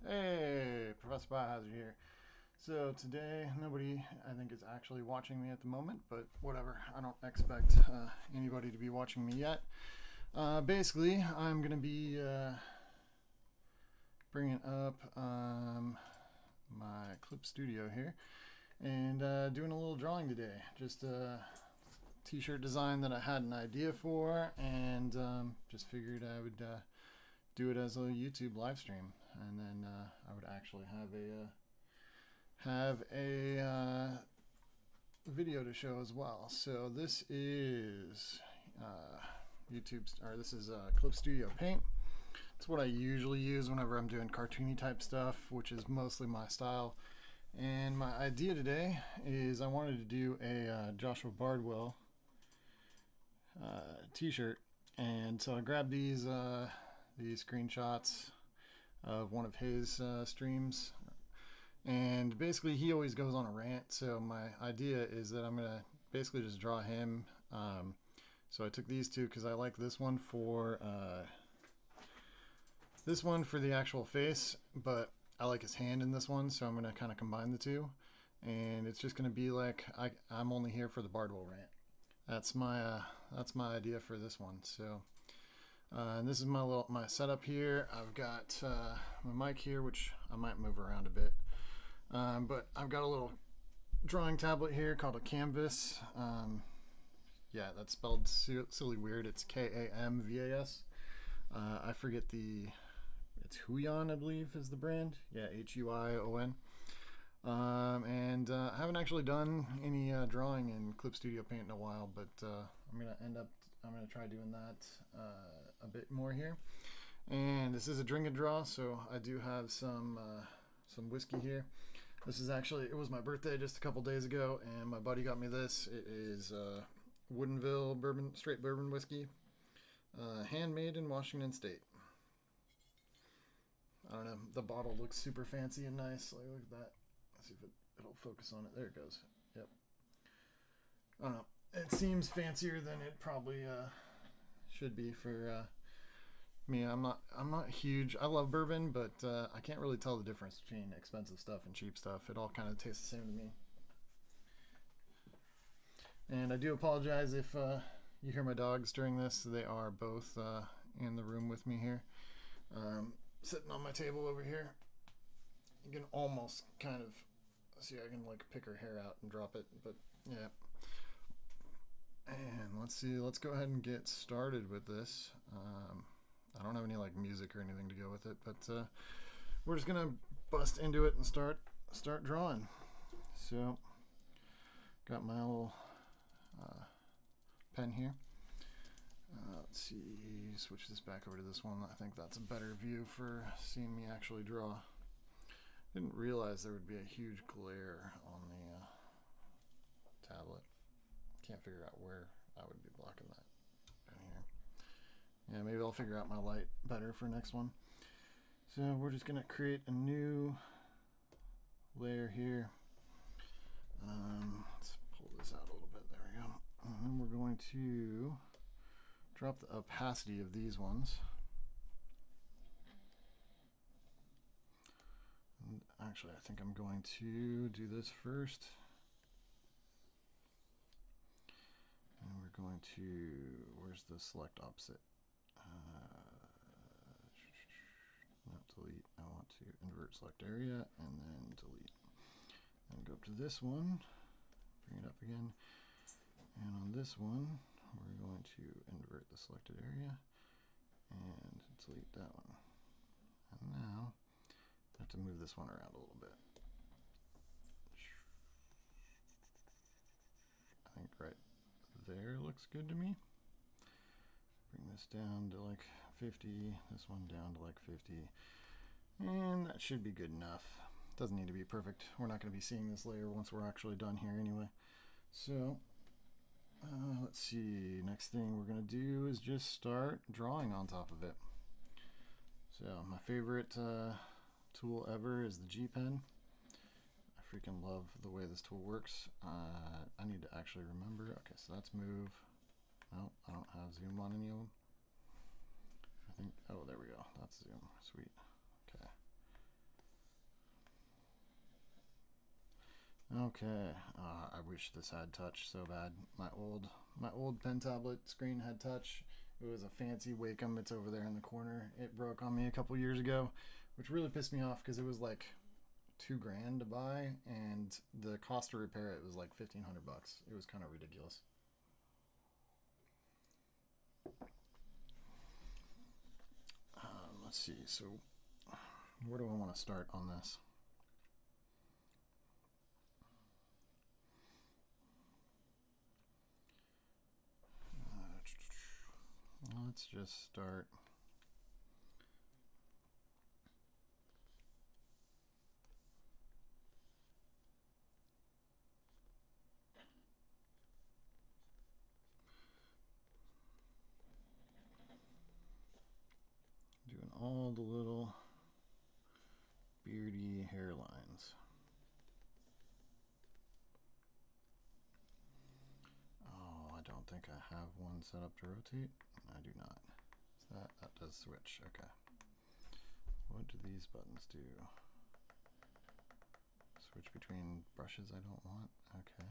Hey, Professor Biohazard here. So today, nobody, I think, is actually watching me at the moment, but whatever. I don't expect anybody to be watching me yet. Basically, I'm going to be bringing up my Clip Studio here and doing a little drawing today. Just a t-shirt design that I had an idea for, and just figured I would do it as a YouTube live stream, and then I would actually have a video to show as well. So this is this is Clip Studio Paint. It's what I usually use whenever I'm doing cartoony type stuff, which is mostly my style. And my idea today is I wanted to do a Joshua Bardwell t-shirt, and so I grabbed these screenshots of one of his streams, and basically he always goes on a rant, so my idea is that I'm gonna basically just draw him. So I took these two because I like this one for the actual face, but I like his hand in this one, so I'm gonna kind of combine the two, and it's just gonna be like I'm only here for the Bardwell rant. That's my idea for this one. So and this is my setup here. I've got my mic here, which I might move around a bit, but I've got a little drawing tablet here called a canvas. Yeah, that's spelled silly weird. It's K-A-M-V-A-S. I forget it's Huion, I believe, is the brand. Yeah, H-U-I-O-N. And I haven't actually done any drawing in Clip Studio Paint in a while, but I'm gonna try doing that a bit more here. And this is a drink and draw, so I do have some whiskey here. This is actually, it was my birthday just a couple days ago, and my buddy got me this. It is Woodinville straight bourbon whiskey, handmade in Washington State. I don't know, the bottle looks super fancy and nice. Like, look at that. Let's see if it'll focus on it. There it goes. Yep. I don't know. It seems fancier than it probably should be for me. I'm not huge. I love bourbon, but I can't really tell the difference between expensive stuff and cheap stuff. It all kind of tastes the same to me. And I do apologize if you hear my dogs during this. They are both in the room with me here, sitting on my table over here. You can almost kind of see, I can like pick her hair out and drop it, but yeah. And let's go ahead and get started with this. I don't have any like music or anything to go with it, but we're just gonna bust into it and start drawing. So got my little pen here. Let's see, switch this back over to this one. I think that's a better view for seeing me actually draw. Didn't realize there would be a huge glare on the tablet. Can't figure out where I would be blocking that down here. Yeah, maybe I'll figure out my light better for next one. So we're just gonna create a new layer here. Let's pull this out a little bit. There we go. And then we're going to drop the opacity of these ones. And actually, I think I'm going to do this first. And we're going to, where's the select opposite? Not delete, I want to invert select area and then delete. And go up to this one, bring it up again. And on this one, we're going to invert the selected area and delete that one. And now, I have to move this one around a little bit. I think right there looks good to me. Bring this down to like 50, this one down to like 50, and that should be good enough. Doesn't need to be perfect. We're not going to be seeing this layer once we're actually done here anyway. So let's see, next thing we're going to do is just start drawing on top of it. So my favorite tool ever is the G pen. I freaking love the way this tool works. I need to actually remember. Okay, so that's move. No, I don't have zoom on any of them. I think, oh, there we go. That's zoom. Sweet. Okay. Okay, I wish this had touch so bad. My old pen tablet screen had touch. It was a fancy Wacom. It's over there in the corner. It broke on me a couple years ago, which really pissed me off because it was like $2,000 to buy, and the cost to repair it was like $1,500. It was kind of ridiculous. Let's see. So, where do I want to start on this? Let's just start. Doing all the little beardy hairlines. Oh, I don't think I have one set up to rotate. I do not. So that does switch. Okay. What do these buttons do? Switch between brushes I don't want. Okay.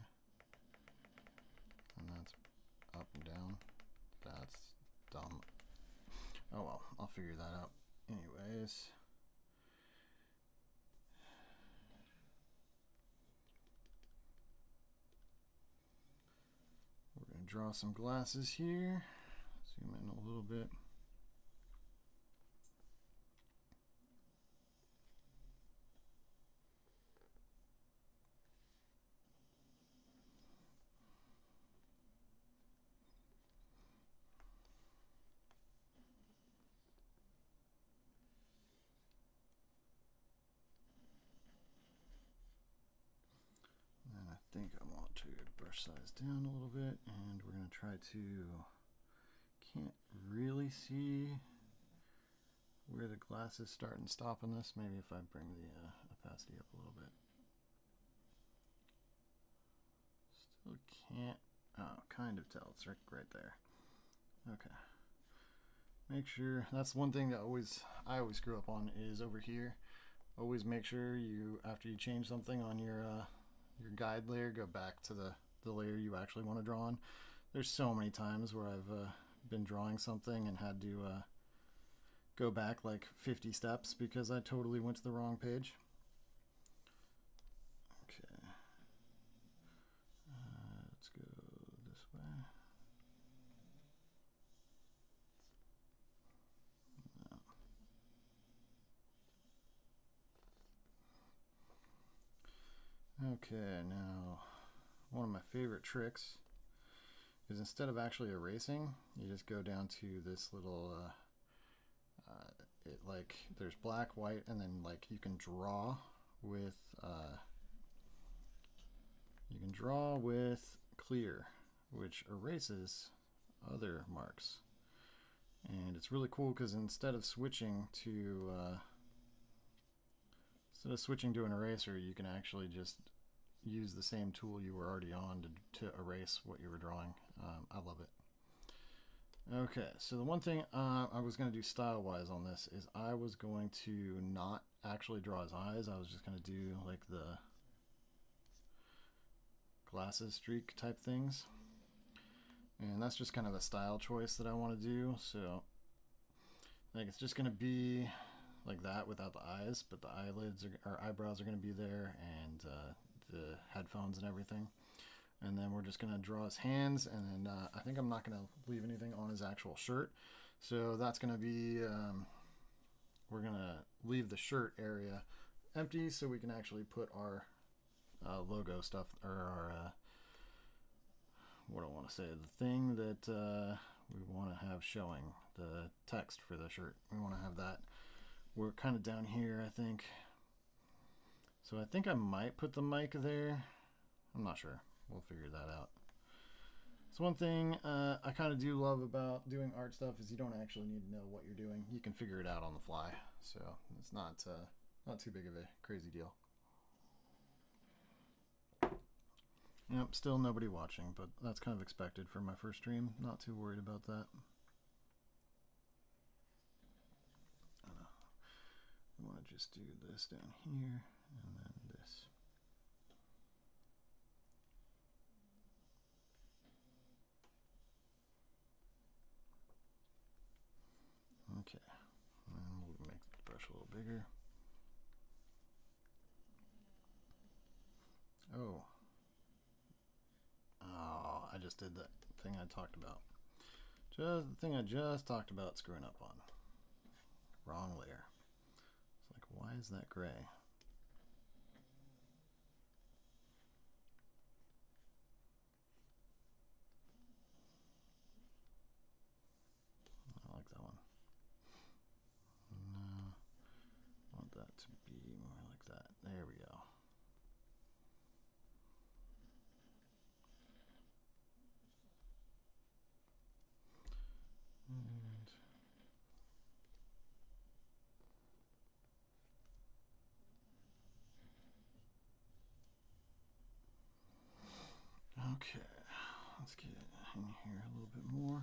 And that's up and down. That's dumb. Oh well, I'll figure that out. Anyways. We're going to draw some glasses here. Zoom in a little bit. And I think I want to brush size down a little bit, and we're going to try to, can't really see where the glasses start and stop on this. Maybe if I bring the opacity up a little bit. Still can't, oh, kind of tell. It's right there. Okay. Make sure, that's one thing that I always screw up on is over here. Always make sure you, after you change something on your guide layer, go back to the layer you actually want to draw on. There's so many times where I've been drawing something and had to go back like 50 steps because I totally went to the wrong page. Okay. Let's go this way. No. Okay, now one of my favorite tricks is instead of actually erasing, you just go down to this little it like there's black, white, and then like you can draw with clear, which erases other marks. And it's really cool because instead of switching to an eraser, you can actually just use the same tool you were already on to erase what you were drawing. I love it. Okay, so the one thing I was going to do style-wise on this is I was going to not actually draw his eyes. I was just going to do like the glasses streak type things. And that's just kind of a style choice that I want to do. So like it's just going to be like that without the eyes, but the eyelids or eyebrows are going to be there, and the headphones and everything. And then we're just going to draw his hands, and then I think I'm not going to leave anything on his actual shirt. So that's going to be, we're going to leave the shirt area empty so we can actually put our logo stuff, or our, what do I want to say, the thing that we want to have showing, the text for the shirt. We want to have that. We're kind of down here, I think. So I think I might put the mic there. I'm not sure. We'll figure that out. So one thing I kind of do love about doing art stuff is you don't actually need to know what you're doing. You can figure it out on the fly. So it's not too big of a crazy deal. Yep, still nobody watching, but that's kind of expected for my first stream. Not too worried about that. We want to just do this down here and then this. bigger. Oh. Oh, I just did that thing I talked about. Just the thing I just talked about screwing up on. Wrong layer. It's like, why is that gray? I like that one. No, I want that to be more like that. There we go. And okay, let's get in here a little bit more.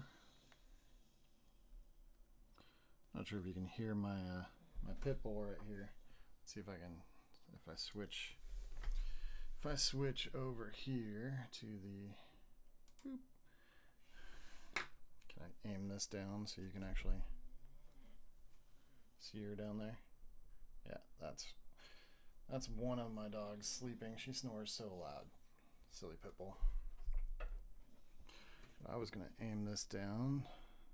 Not sure if you can hear my my pit bull right here. Let's see if I can, if I switch over here to the, boop. Can I aim this down so you can actually see her down there? Yeah, that's one of my dogs sleeping. She snores so loud. Silly pit bull. I was gonna aim this down.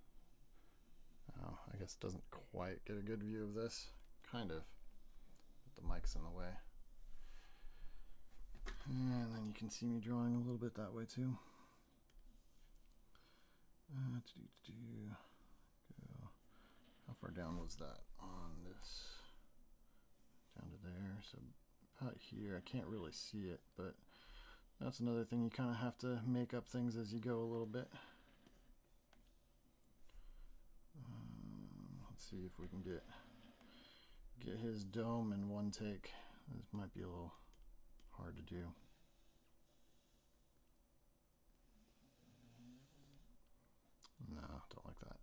Oh, I guess it doesn't quite get a good view of this. Kind of. But the mic's in the way. And then you can see me drawing a little bit that way too. Go. How far down was that on this? Down to there. So about here. I can't really see it, but that's another thing. You kind of have to make up things as you go a little bit. Let's see if we can get his dome in one take. This might be a little hard to do. No, don't like that.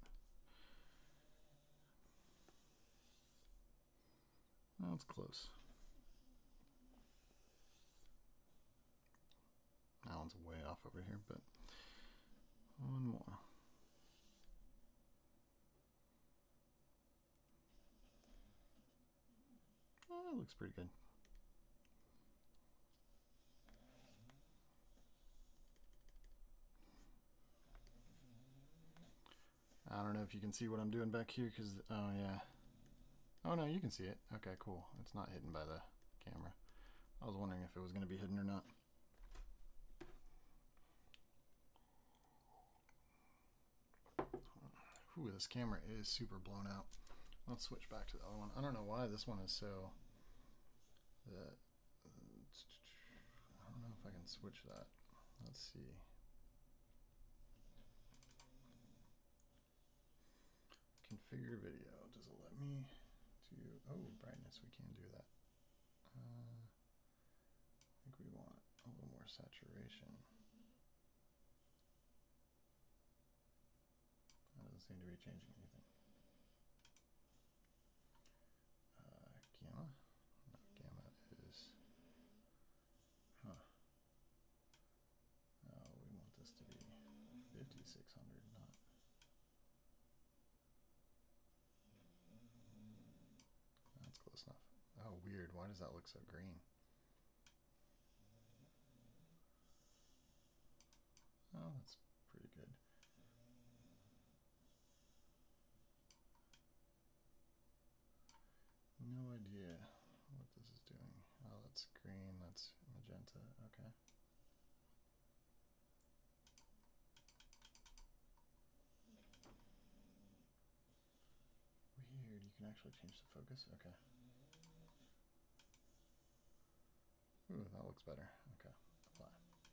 That's close. That one's way off over here, but one more. That looks pretty good. I don't know if you can see what I'm doing back here because, oh yeah. Oh no, you can see it. Okay, cool. It's not hidden by the camera. I was wondering if it was going to be hidden or not. Ooh, this camera is super blown out. Let's switch back to the other one. I don't know why this one is so... I don't know if I can switch that. Let's see. Configure video. Does it let me do... Oh, brightness. We can do that. I think we want a little more saturation. That doesn't seem to be changing anything. Gamma? No, gamma is... Huh. Oh, we want this to be 5600, not... That's close enough. Oh, weird. Why does that look so green? Oh, that's pretty good. No idea what this is doing. Oh, that's green, that's magenta, okay. Weird, you can actually change the focus? Okay. Ooh, that looks better. Okay, apply.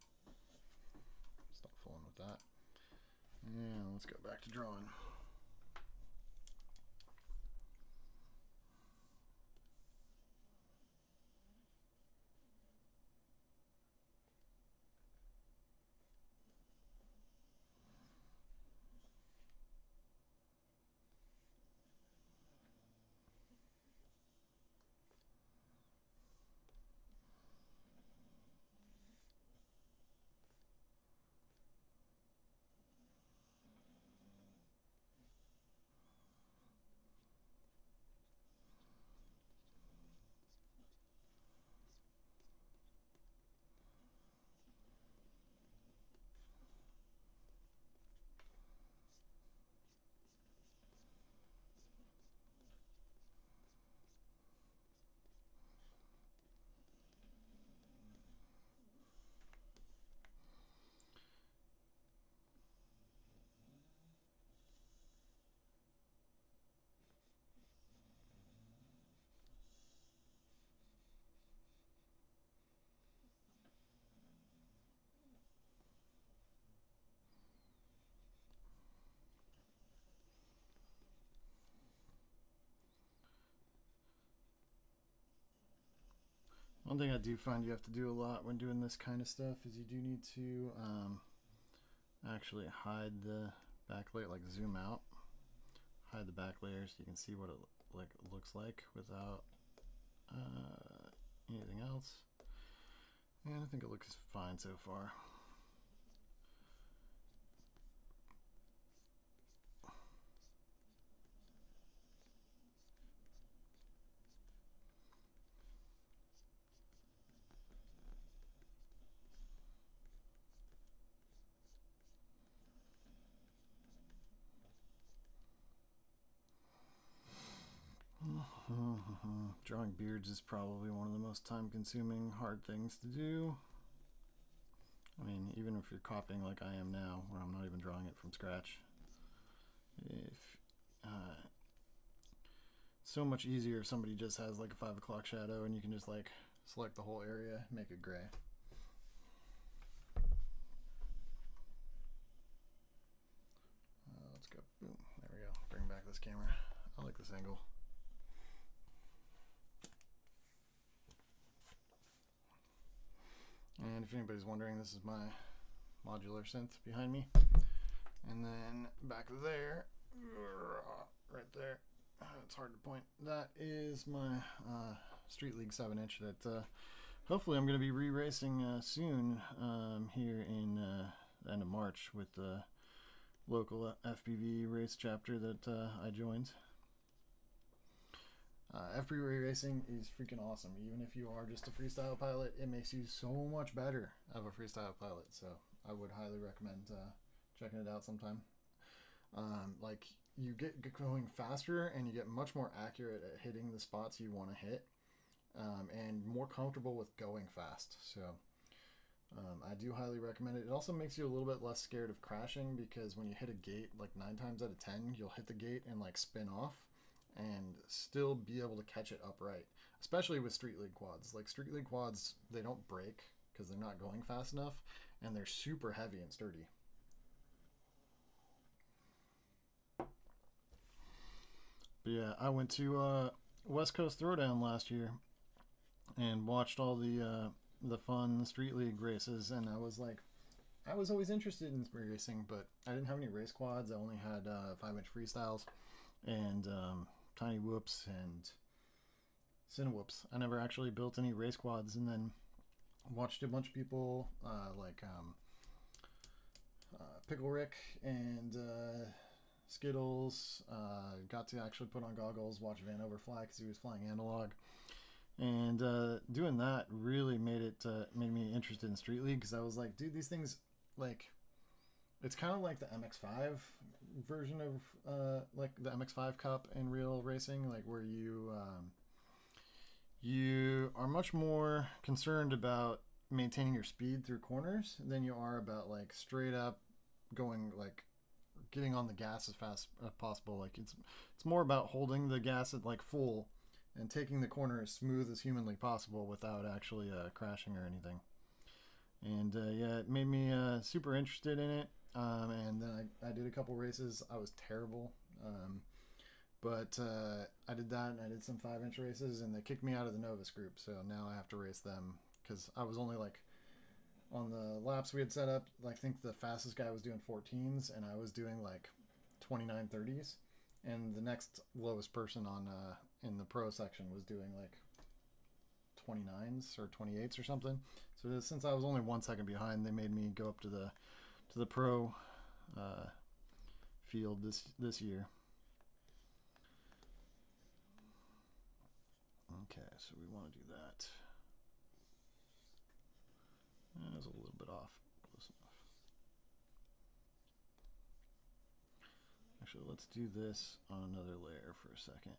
Stop fooling with that. And let's go back to drawing. One thing I do find you have to do a lot when doing this kind of stuff is you do need to actually hide the back layer, like zoom out, hide the back layer so you can see what it looks like without anything else. And I think it looks fine so far. Drawing beards is probably one of the most time-consuming, hard things to do. I mean, even if you're copying like I am now, where I'm not even drawing it from scratch. So much easier if somebody just has like a 5 o'clock shadow and you can just like select the whole area, make it gray. Let's go. Boom. There we go. Bring back this camera. I like this angle. And if anybody's wondering, this is my modular synth behind me. And then back there, right there, it's hard to point, that is my Street League 7-inch that hopefully I'm going to be re-racing soon here in the end of March with the local FPV race chapter that I joined. FPV racing is freaking awesome. Even if you are just a freestyle pilot, it makes you so much better of a freestyle pilot. So I would highly recommend checking it out sometime. Like you get going faster and you get much more accurate at hitting the spots you want to hit, and more comfortable with going fast. So I do highly recommend it. It also makes you a little bit less scared of crashing, because when you hit a gate, like 9 times out of 10, you'll hit the gate and like spin off and still be able to catch it upright, especially with Street League quads. Like Street League quads, they don't break because they're not going fast enough, and they're super heavy and sturdy. But yeah, I went to West Coast Throwdown last year and watched all the fun Street League races, and I was like, I was always interested in racing, but I didn't have any race quads. I only had 5-inch freestyles and tiny whoops and Cinewhoops. I never actually built any race quads, and then watched a bunch of people like Pickle Rick and Skittles. Got to actually put on goggles, watch Vanover fly because he was flying analog, and doing that really made me interested in Street League, because I was like, dude, these things, like, it's kind of like the MX5 version of like the MX5 Cup in real racing, like where you are much more concerned about maintaining your speed through corners than you are about like straight up going, like getting on the gas as fast as possible. Like it's more about holding the gas at like full and taking the corner as smooth as humanly possible without actually crashing or anything. And yeah, it made me super interested in it. And then I did a couple races. I was terrible, but I did that, and I did some 5-inch races, and they kicked me out of the Novus group, so now I have to race them, because I was only like, on the laps we had set up, I think the fastest guy was doing 14s, and I was doing like 29:30s, and the next lowest person on in the pro section was doing like 29s or 28s or something. So since I was only 1 second behind, they made me go up to the pro field this year. Okay, so we want to do that. That was a little bit off. Close enough. Actually, let's do this on another layer for a second.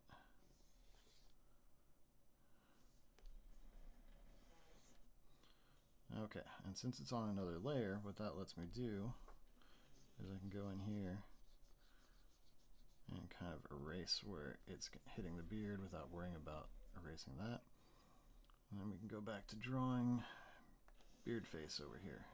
Okay, and since it's on another layer, what that lets me do is I can go in here and kind of erase where it's hitting the beard without worrying about erasing that. And then we can go back to drawing beard face over here.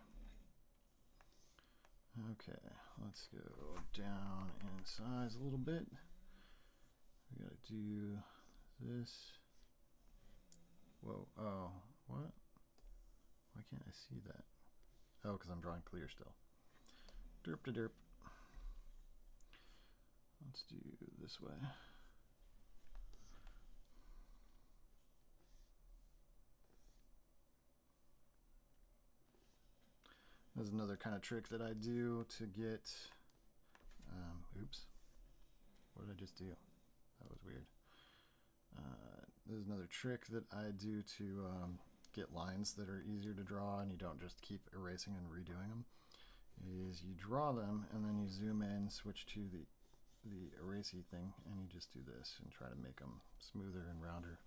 Okay, let's go down in size a little bit. We gotta do this. Whoa, oh, What? Why can't I see that? Oh, because I'm drawing clear still. Derp to derp. Let's do this way. There's another kind of trick that I do to get, oops, what did I just do? That was weird. There's another trick that I do to get lines that are easier to draw and you don't just keep erasing and redoing them, is you draw them and then you zoom in, switch to the erasey thing, and you just do this and try to make them smoother and rounder.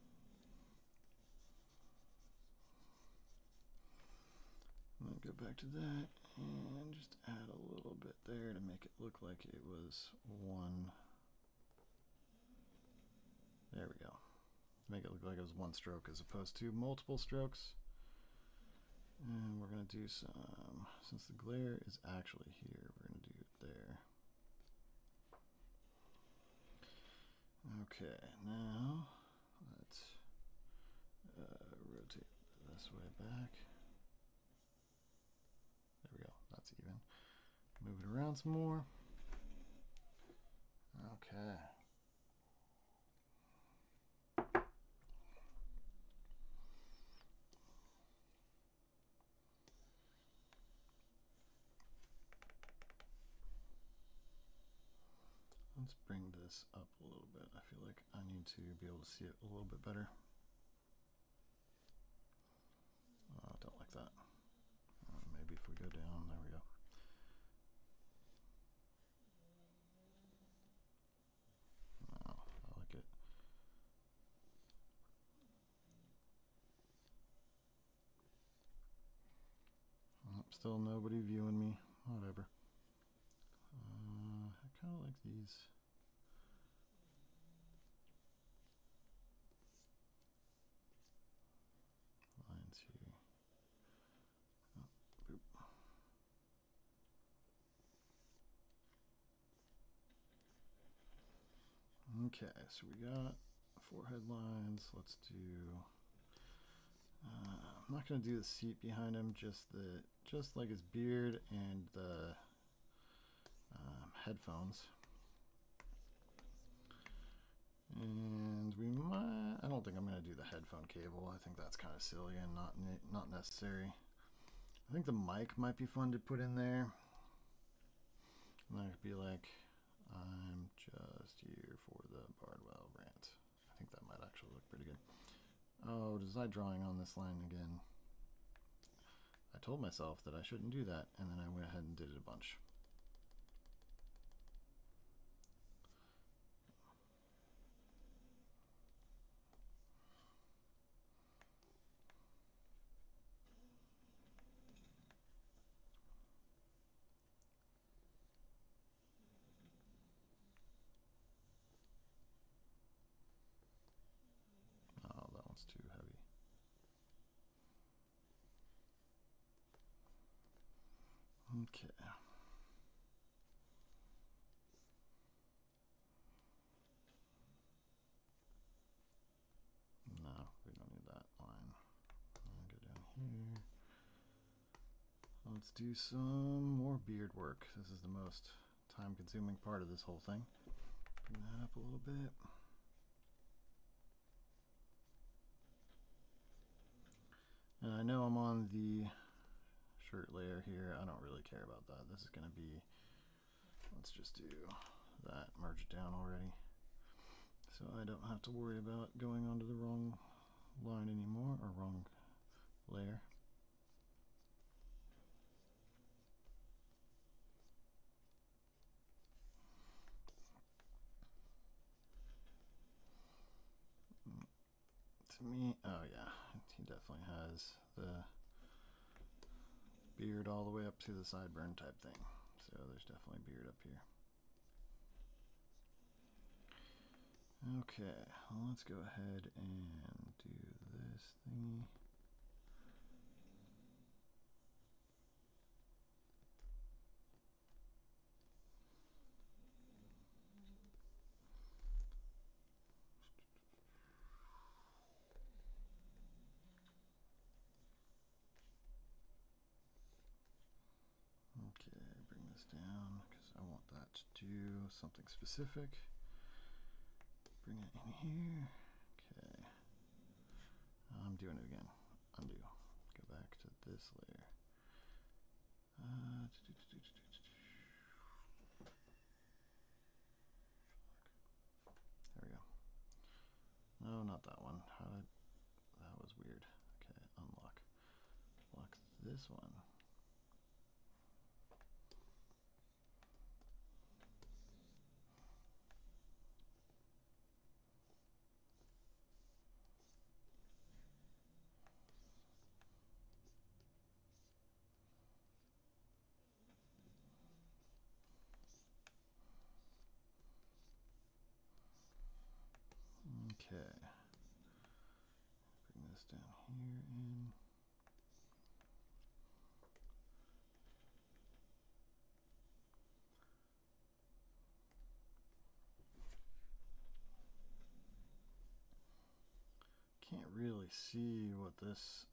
And then go back to that and just add a little bit there to make it look like it was one. There we go. Make it look like it was one stroke as opposed to multiple strokes. And we're going to do some, since the glare is actually here, we're going to do it there. Okay, now let's rotate this way back. There we go, that's even. Move it around some more. Okay. Let's bring this up a little bit. I feel like I need to be able to see it a little bit better. Oh, I don't like that. Maybe if we go down, there we go. Oh, I like it. Oh, still nobody viewing me. Whatever. I kind of like these. Lines here. Oh, boop. Okay, so we got forehead lines. Let's do. I'm not going to do the seat behind him. Just like his beard and the headphones. And we might. I don't think I'm going to do the headphone cable. I think that's kind of silly and not necessary. I think the mic might be fun to put in there. Might be like, I'm just here for the Bardwell rant. I think that might actually look pretty good. Oh, design drawing on this line again. I told myself that I shouldn't do that, and then I went ahead and did it a bunch. Oh, that one's too heavy. Okay. No, we don't need that line. I'll go down here. Let's do some more beard work. This is the most time-consuming part of this whole thing. Bring that up a little bit. And I know I'm on the shirt layer here. I don't really care about that. This is going to be, let's just do that, merge it down already. So I don't have to worry about going onto the wrong line anymore, or wrong layer. To me, oh yeah, he definitely has the beard all the way up to the sideburn type thing. So there's definitely beard up here. Okay, well, let's go ahead and do this thingy. this down because I want that to do something specific. Bring it in here. Okay. I'm doing it again. Undo. Go back to this layer. There we go. No, not that one. That was weird. Okay, unlock. Lock this one. Okay. Bring this down here in. Can't really see what this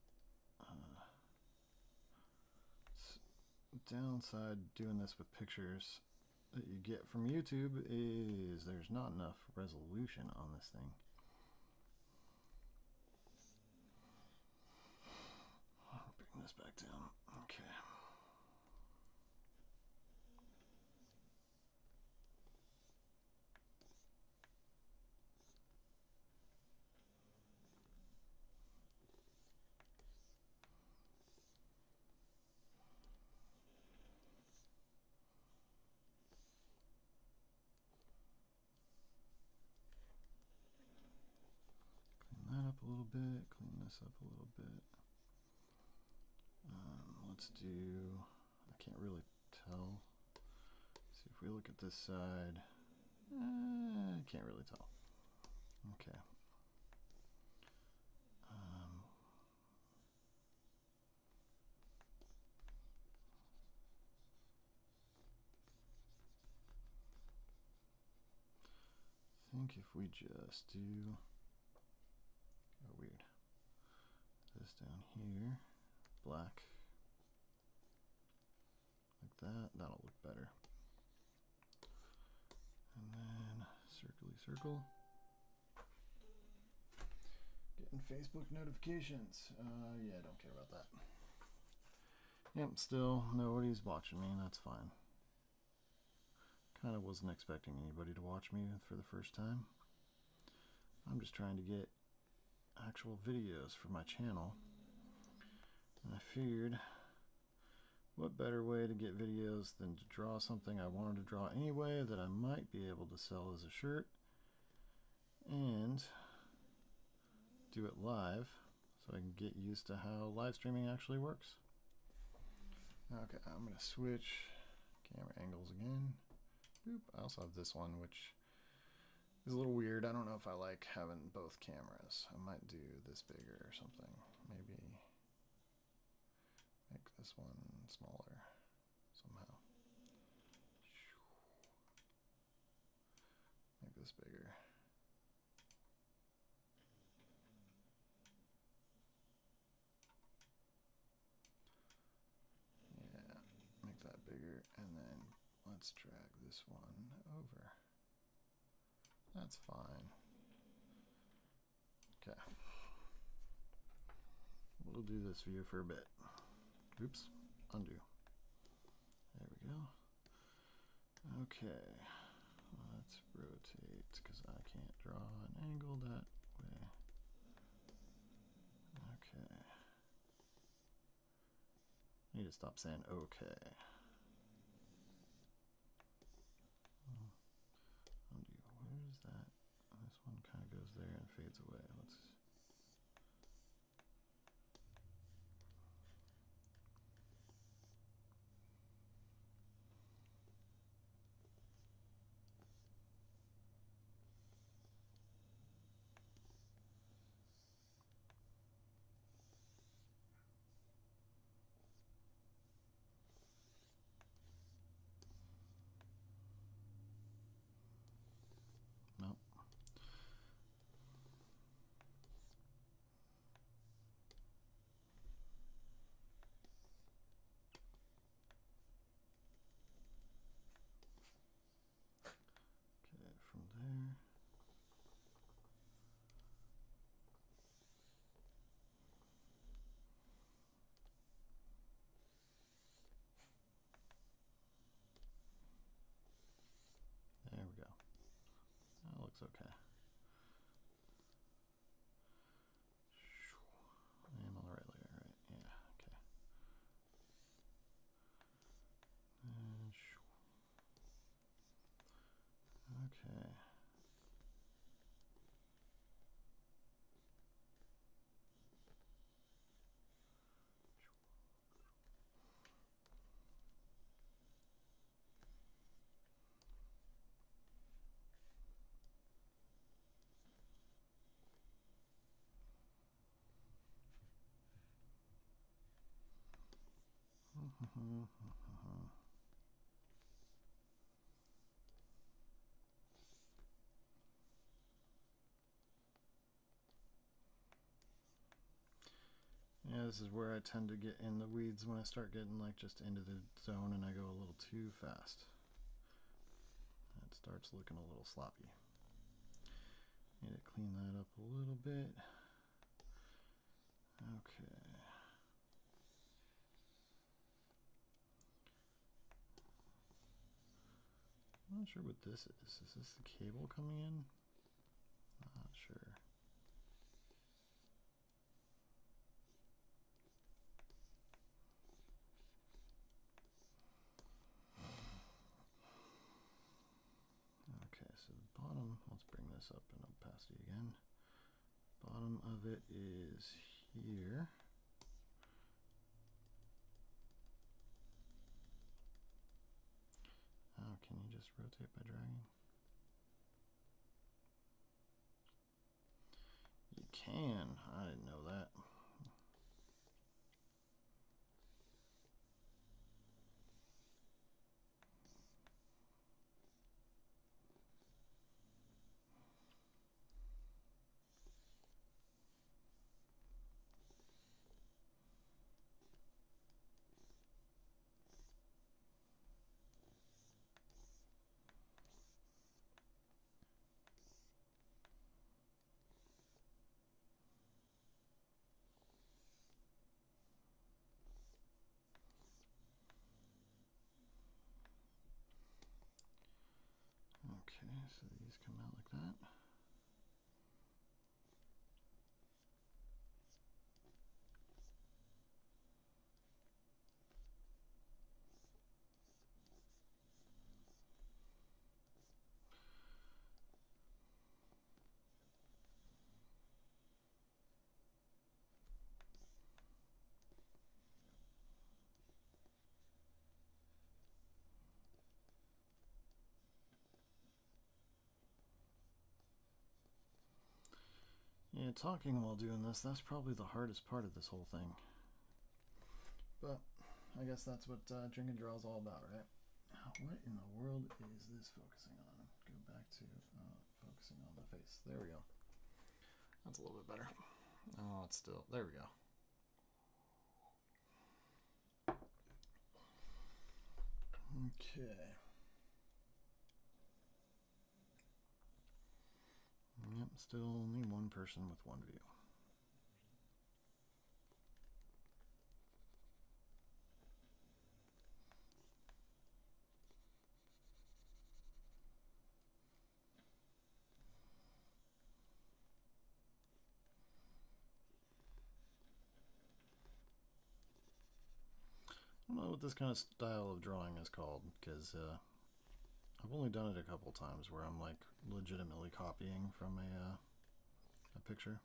downside doing this with pictures that you get from YouTube is there's not enough resolution on this thing. I'll bring this back down. Okay. Clean that up a little bit, clean this up a little bit. Let's do, I can't really tell. See if we look at this side, I can't really tell. Okay. I think if we just do, oh weird, this down here, black, like that, that'll look better. And then circly circle. Getting Facebook notifications. Yeah, don't care about that. Yep, still nobody's watching me, that's fine. Kind of wasn't expecting anybody to watch me for the first time. I'm just trying to get actual videos for my channel. And I figured, what better way to get videos than to draw something I wanted to draw anyway that I might be able to sell as a shirt and do it live so I can get used to how live streaming actually works. Okay, I'm going to switch camera angles again. Boop. I also have this one, which is a little weird. I don't know if I like having both cameras. I might do this bigger or something. Maybe make this one smaller somehow. Make this bigger. Yeah, make that bigger, and then let's drag this one over. That's fine. Okay. We'll do this view for a bit. Oops, undo. There we go. Okay, let's rotate because I can't draw an angle that way. Okay. I need to stop saying okay. Undo. Where is that? This one kind of goes there and fades away. Let's. looks okay. I am on the right layer, right? Yeah, okay. And okay. Yeah, this is where I tend to get in the weeds when I start getting like just into the zone and I go a little too fast. It starts looking a little sloppy. Need to clean that up a little bit. Okay. I'm not sure what this is. Is this the cable coming in? Not sure. Okay, so the bottom, let's bring this up in opacity again. Bottom of it is here. Oh, can you just rotate by dragging? You can. I didn't know that. Okay, so these come out like that. Yeah, talking while doing this, that's probably the hardest part of this whole thing. But I guess that's what drink and draw is all about, right? What in the world is this focusing on? Go back to focusing on the face. There we go. That's a little bit better. Oh, it's still, there we go. Okay. Yep, still only one person with one view. I don't know what this kind of style of drawing is called, because I've only done it a couple times where I'm like legitimately copying from a picture.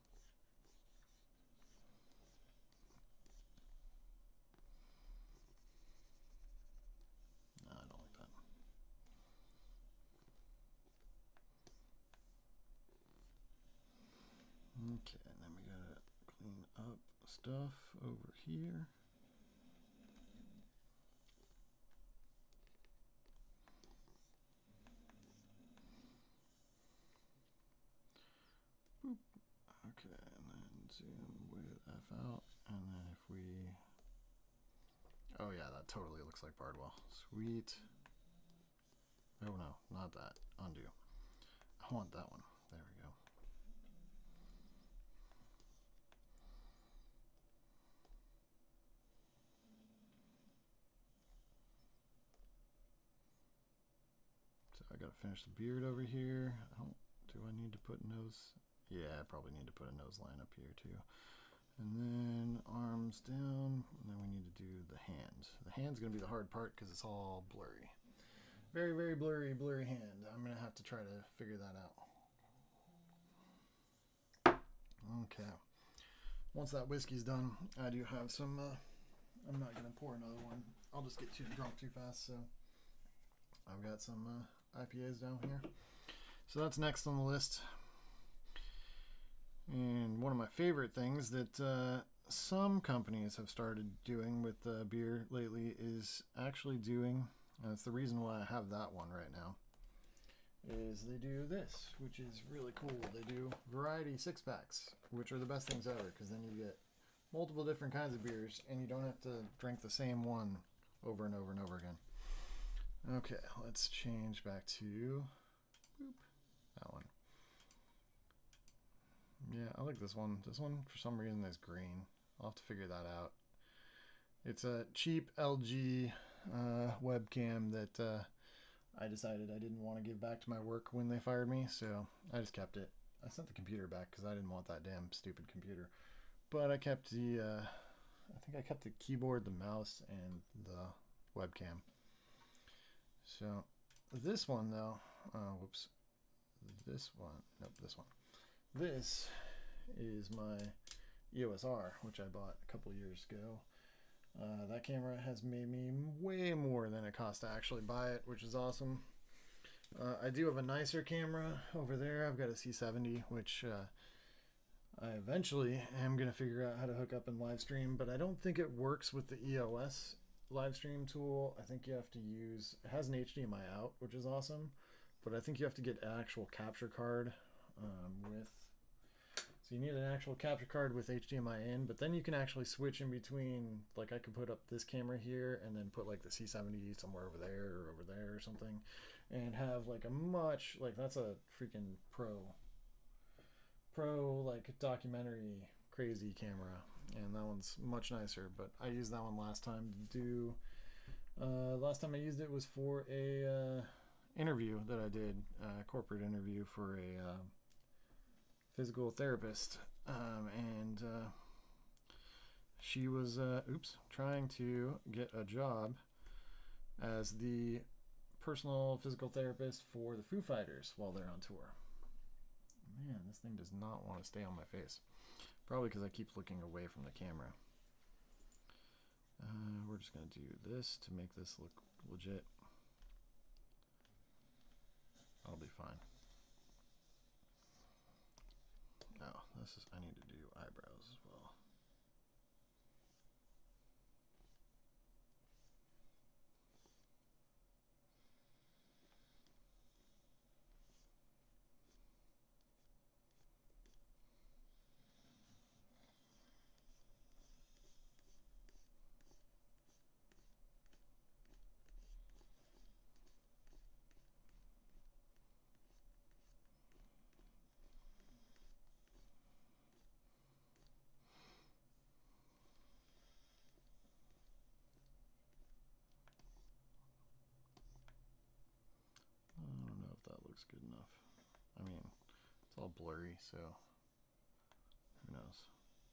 No, I don't like that. Okay, and then we gotta clean up stuff over here. Boop. Okay, and then zoom with F out, and then if we... Oh yeah, that totally looks like Bardwell. Sweet. Oh no, not that. Undo. I want that one. There we go. So I gotta finish the beard over here. I don't Do I need to put nose? Yeah, I probably need to put a nose line up here too. And then arms down, and then we need to do the hands. The hand's gonna be the hard part because it's all blurry. Very, very blurry hand. I'm gonna have to try to figure that out. Okay. Once that whiskey's done, I do have some, I'm not gonna pour another one. I'll just get too drunk too fast, so I've got some IPAs down here. So that's next on the list. And one of my favorite things that some companies have started doing with beer lately is actually doing, and it's the reason why I have that one right now, is they do this, which is really cool. They do variety 6-packs, which are the best things ever, because then you get multiple different kinds of beers, and you don't have to drink the same one over and over and over again. Okay, let's change back to that one. Yeah, I like this one. This one, for some reason, is green. I'll have to figure that out. It's a cheap LG webcam that I decided I didn't want to give back to my work when they fired me, so I just kept it. I sent the computer back because I didn't want that damn stupid computer. But I kept the, I think I kept the keyboard, the mouse, and the webcam. So this one, though, whoops, this one, nope, this one. This is my EOS R, which I bought a couple years ago. That camera has made me way more than it cost to actually buy it, which is awesome. I do have a nicer camera over there. I've got a C70, which I eventually am going to figure out how to hook up and live stream, but I don't think it works with the EOS live stream tool. I think you have to use, it has an HDMI out, which is awesome, but I think you have to get an actual capture card so you need an actual capture card with HDMI in, but then you can actually switch in between, like I could put up this camera here and then put like the C70 somewhere over there or something, and have like a much, like that's a freaking pro like documentary crazy camera, and that one's much nicer, but I used that one last time to do, last time I used it was for a interview that I did, a corporate interview for a physical therapist, and she was trying to get a job as the personal physical therapist for the Foo Fighters while they're on tour. Man, this thing does not want to stay on my face, probably because I keep looking away from the camera. We're just going to do this to make this look legit. I'll be fine. Oh, I need to do eyebrows as well. I don't know if that looks good enough. I mean, it's all blurry, so who knows?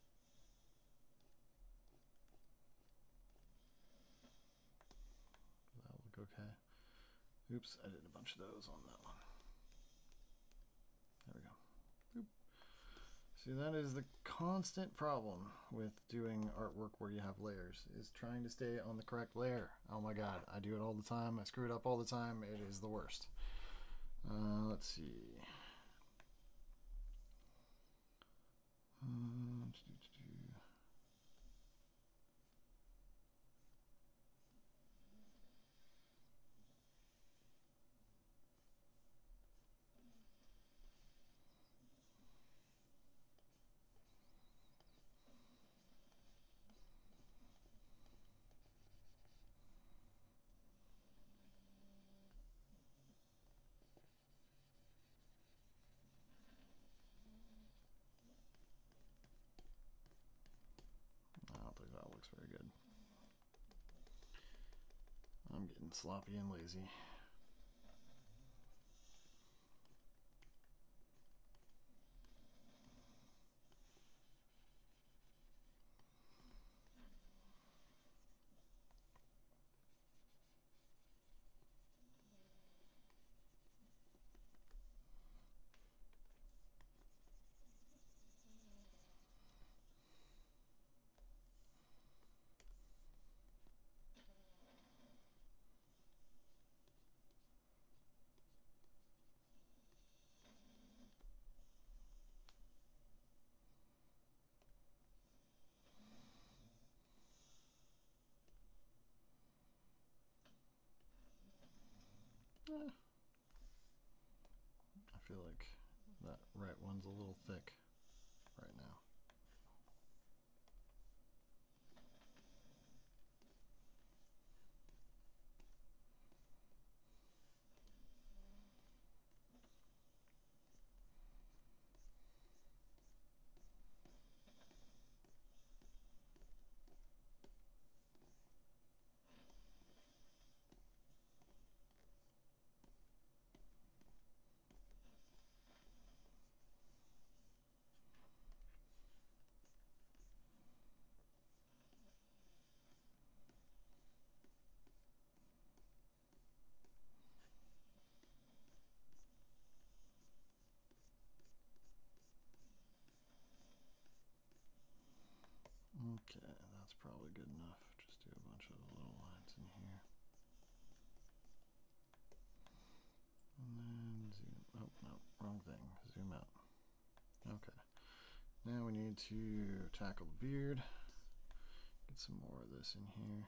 Does that look okay? Oops, I did a bunch of those on that one. There we go. Boop. See, that is the constant problem with doing artwork where you have layers, is trying to stay on the correct layer. Oh my god, I do it all the time. I screw it up all the time. It is the worst. Let's see. I don't think that looks very good. I'm getting sloppy and lazy. I feel like that right one's a little thick right now. Okay, that's probably good enough. Just do a bunch of little lines in here. And then zoom, oh no, wrong thing, zoom out. Okay, now we need to tackle the beard. Get some more of this in here.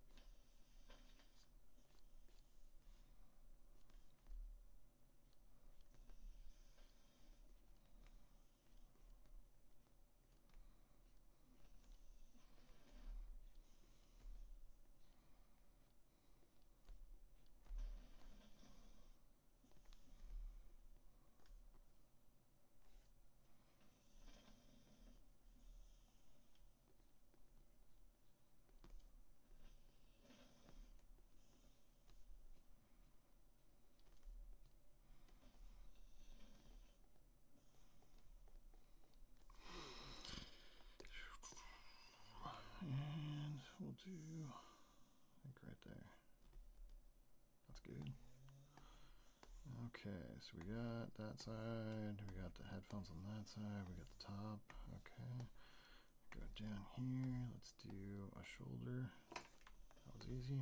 And we'll do, I think right there. That's good. Okay, so we got that side, we got the headphones on that side, we got the top. Okay, go down here, let's do a shoulder. That was easy.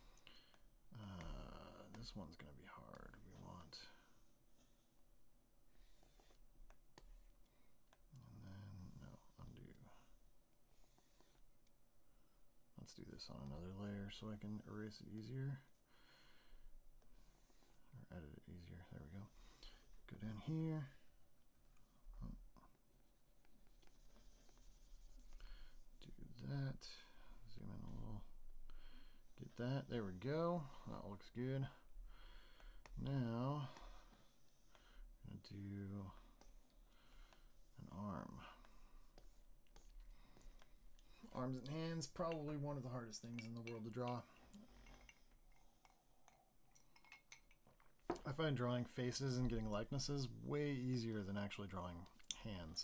This one's gonna be hard. We want, and then no, undo. Let's do this on another layer so I can erase it easier. Or edit it easier. There we go. Go down here. Oh. Do that. Zoom in a little. Get that. There we go. That looks good. Now, I'm going to do an arm. Arms and hands, probably one of the hardest things in the world to draw. I find drawing faces and getting likenesses way easier than actually drawing hands.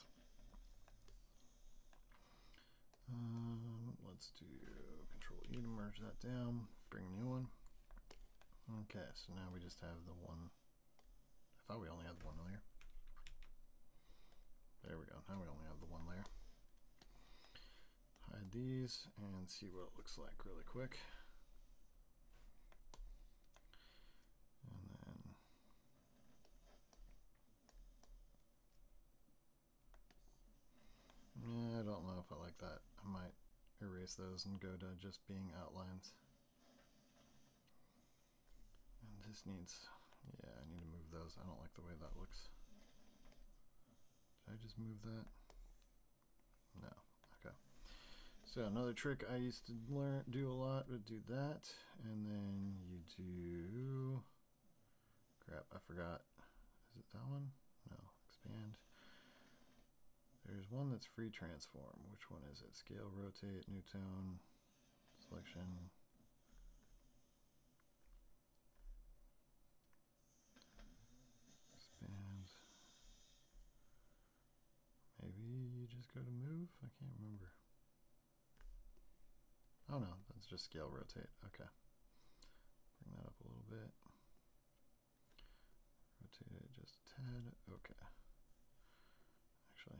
Let's do Control E to merge that down, bring a new one. Okay, so now we just have the one. I thought we only had one layer. There we go, now we only have the one layer. Hide these and see what it looks like really quick. And then, I don't know if I like that. I might erase those and go to just being outlines. And this needs, yeah, I need to move those. I don't like the way that looks. Did I just move that? No. Okay. So another trick I used to do a lot would do that, and then you do, crap, I forgot. Is it that one? No, expand. There's one that's free transform. Which one is it? Scale, rotate, new tone, selection. Expand. Maybe you just go to move? I can't remember. Oh no, that's just scale, rotate. Okay. Bring that up a little bit. Rotate it just a tad. Okay. Actually,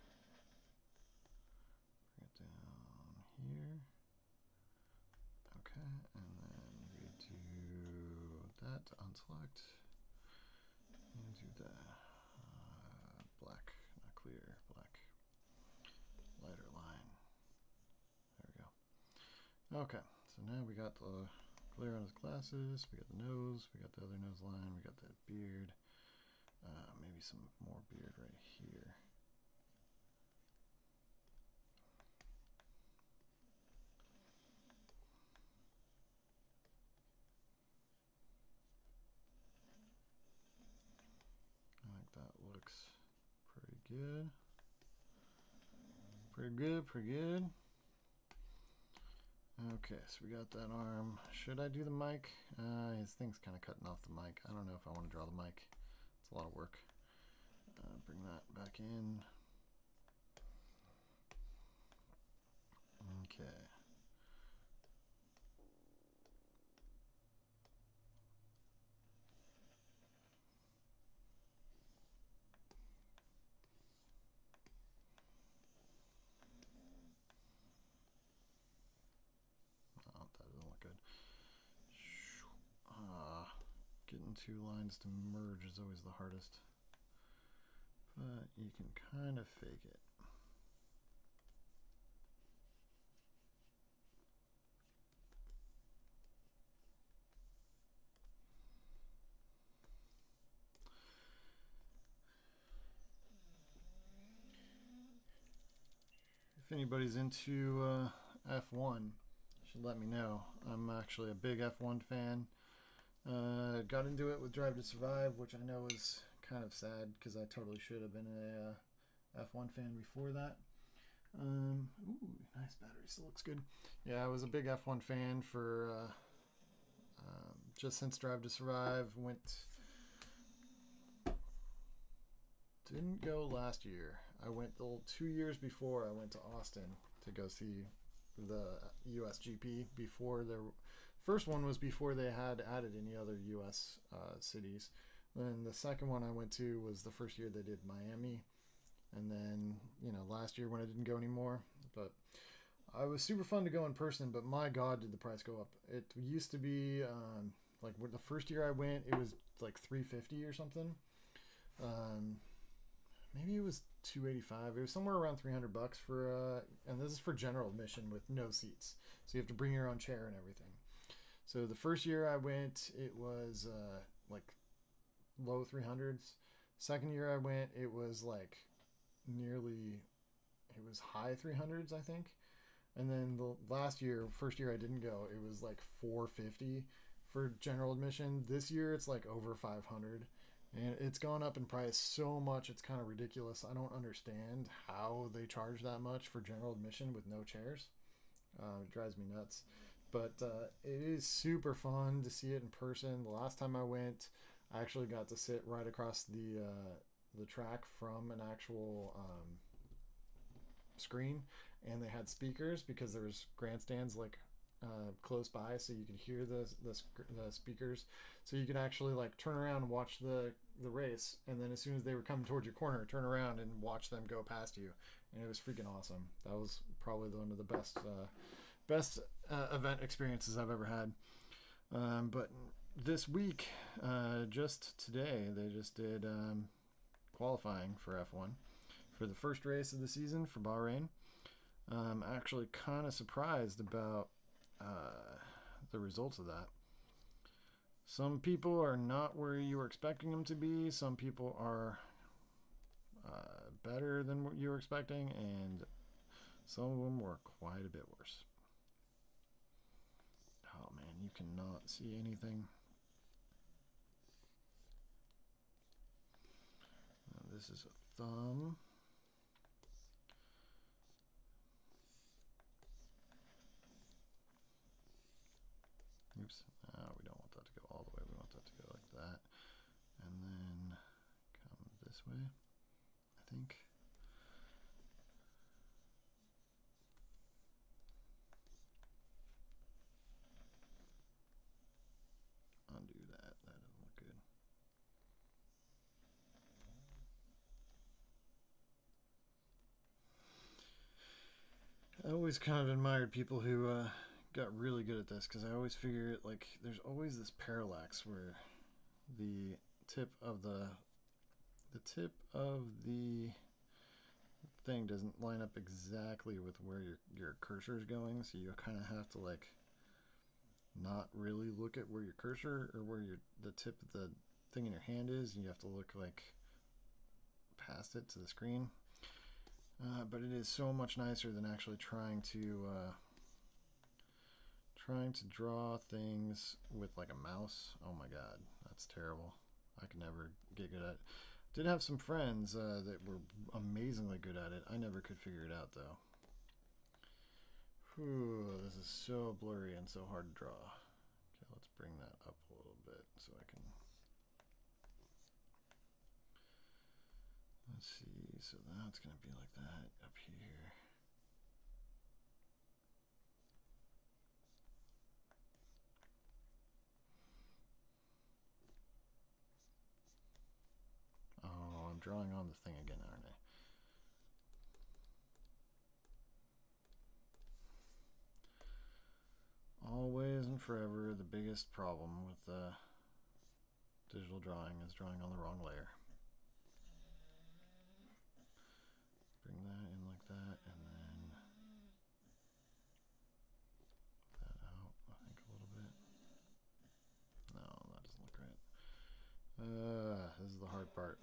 bring it down here. Okay, and then we do that to unselect. And do the black, not clear, black, lighter line. There we go. Okay, so now we got the clear on his glasses. We got the nose. We got the other nose line. We got that beard. Maybe some more beard right here. I think that looks pretty good. Pretty good. Okay, so we got that arm. Should I do the mic? His thing's kind of cutting off the mic. I don't know if I want to draw the mic. It's a lot of work. Bring that back in. Okay. Oh, that doesn't look good. Getting two lines to merge is always the hardest. But you can kind of fake it. If anybody's into F1, you should let me know. I'm actually a big F1 fan. Got into it with Drive to Survive, which I know is kind of sad because I totally should have been a F1 fan before that. Ooh, nice battery, still looks good. Yeah, I was a big F1 fan for just since Drive to Survive. Didn't go last year. I went the 2 years before. I went to Austin to go see the US GP. Before their first one was before they had added any other US cities. Then the second one I went to was the first year they did Miami, and then last year when I didn't go anymore. But I was super fun to go in person. But my God, did the price go up? It used to be like the first year I went, it was like $350 or something. Maybe it was $285. It was somewhere around $300 for and this is for general admission with no seats, so you have to bring your own chair and everything. So the first year I went, it was like low 300s. Second year I went, it was like it was high 300s, I think. And then the last year, first year I didn't go, it was like $450 for general admission. This year it's like over $500. And it's gone up in price so much, it's kind of ridiculous. I don't understand how they charge that much for general admission with no chairs. It drives me nuts. But it is super fun to see it in person. The last time I went, I actually got to sit right across the track from an actual screen. And they had speakers because there was grandstands like close by, so you could hear the speakers, so you could actually like turn around and watch the race, and then as soon as they were coming towards your corner, turn around and watch them go past you. And it was freaking awesome. That was probably one of the best event experiences I've ever had. But this week, just today, they just did qualifying for F1 for the first race of the season for Bahrain. I'm actually kind of surprised about the results of that. Some people are not where you were expecting them to be. Some people are better than what you were expecting, and some of them were quite a bit worse. Oh man, you cannot see anything. This is a thumb. Oops. We don't want that to go all the way. We want that to go like that. And then come this way, I think. Undo that. That doesn't look good. I always kind of admired people who got really good at this, because I always figure it like there's always this parallax where the tip of the thing doesn't line up exactly with where your cursor is going, so you kind of have to like not really look at where your cursor or where the tip of the thing in your hand is. You have to look like past it to the screen. But it is so much nicer than actually trying to draw things with like a mouse. Oh my god, that's terrible. I could never get good at it. Did have some friends that were amazingly good at it. I never could figure it out though. Whew, this is so blurry and so hard to draw. Okay, let's bring that up a little bit so I can. Let's see, so that's going to be like that up here. Oh, I'm drawing on the thing again, aren't I? Always and forever, the biggest problem with digital drawing is drawing on the wrong layer. Bring that in like that, and then that out, I think, a little bit. No, that doesn't look right. This is the hard part.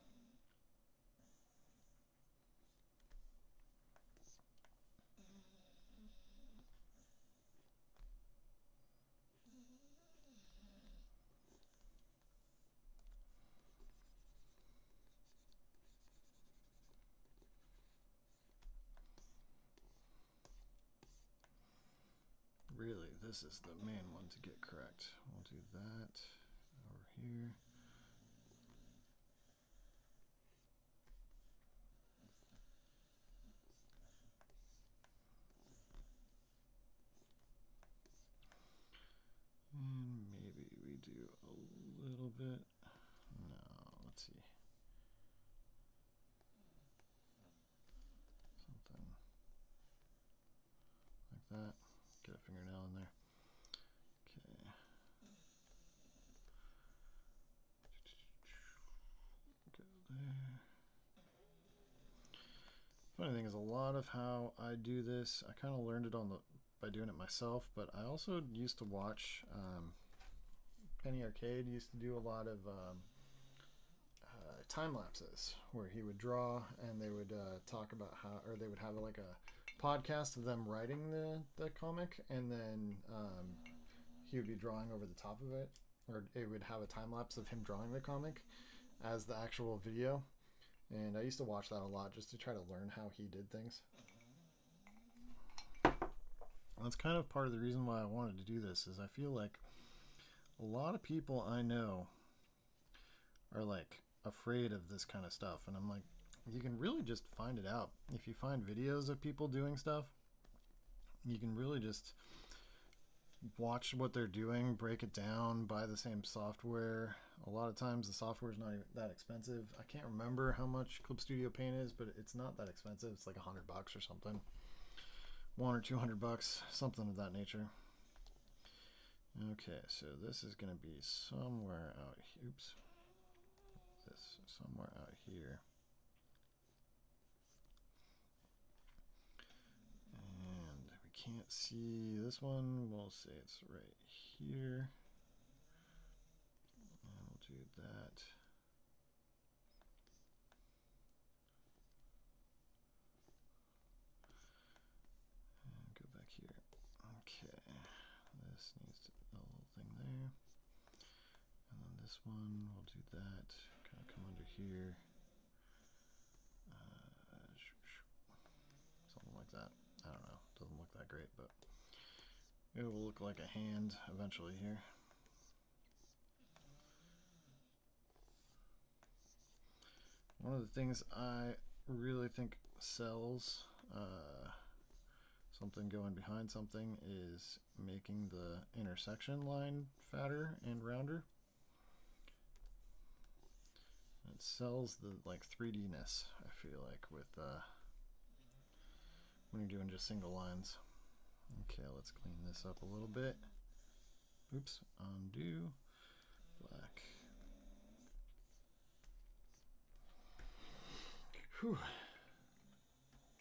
Really, this is the main one to get correct. We'll do that over here. And maybe we do a little bit. No, let's see. Something like that. Get a fingernail in there. Okay. Go there. Funny thing is, a lot of how I do this, I kind of learned it by doing it myself, but I also used to watch Penny Arcade used to do a lot of time lapses where he would draw and they would talk about how, or they would have like a podcast of them writing the comic, and then he would be drawing over the top of it, or it would have a time lapse of him drawing the comic as the actual video. And I used to watch that a lot just to try to learn how he did things. That's kind of part of the reason why I wanted to do this, is I feel like a lot of people I know are like afraid of this kind of stuff, and I'm like, you can really just find it out. If you find videos of people doing stuff, you can really just watch what they're doing, break it down, buy the same software. A lot of times the software is not even that expensive. I can't remember how much Clip Studio Paint is, but it's not that expensive. It's like $100 or something, $100 or $200, something of that nature. Okay, so this is going to be somewhere out. Oops, this somewhere out here. And we can't see this one. We'll say it's right here. And we'll do that. And go back here. Okay. This needs to, a little thing there. And then this one, we'll do that. Kind of come under here. Something like that. I don't know. Doesn't look that great, but it will look like a hand eventually here. One of the things I really think sells something going behind something is making the intersection line fatter and rounder. It sells the like 3D-ness, I feel like, with when you're doing just single lines. Okay, let's clean this up a little bit. Oops, undo, black. Whew.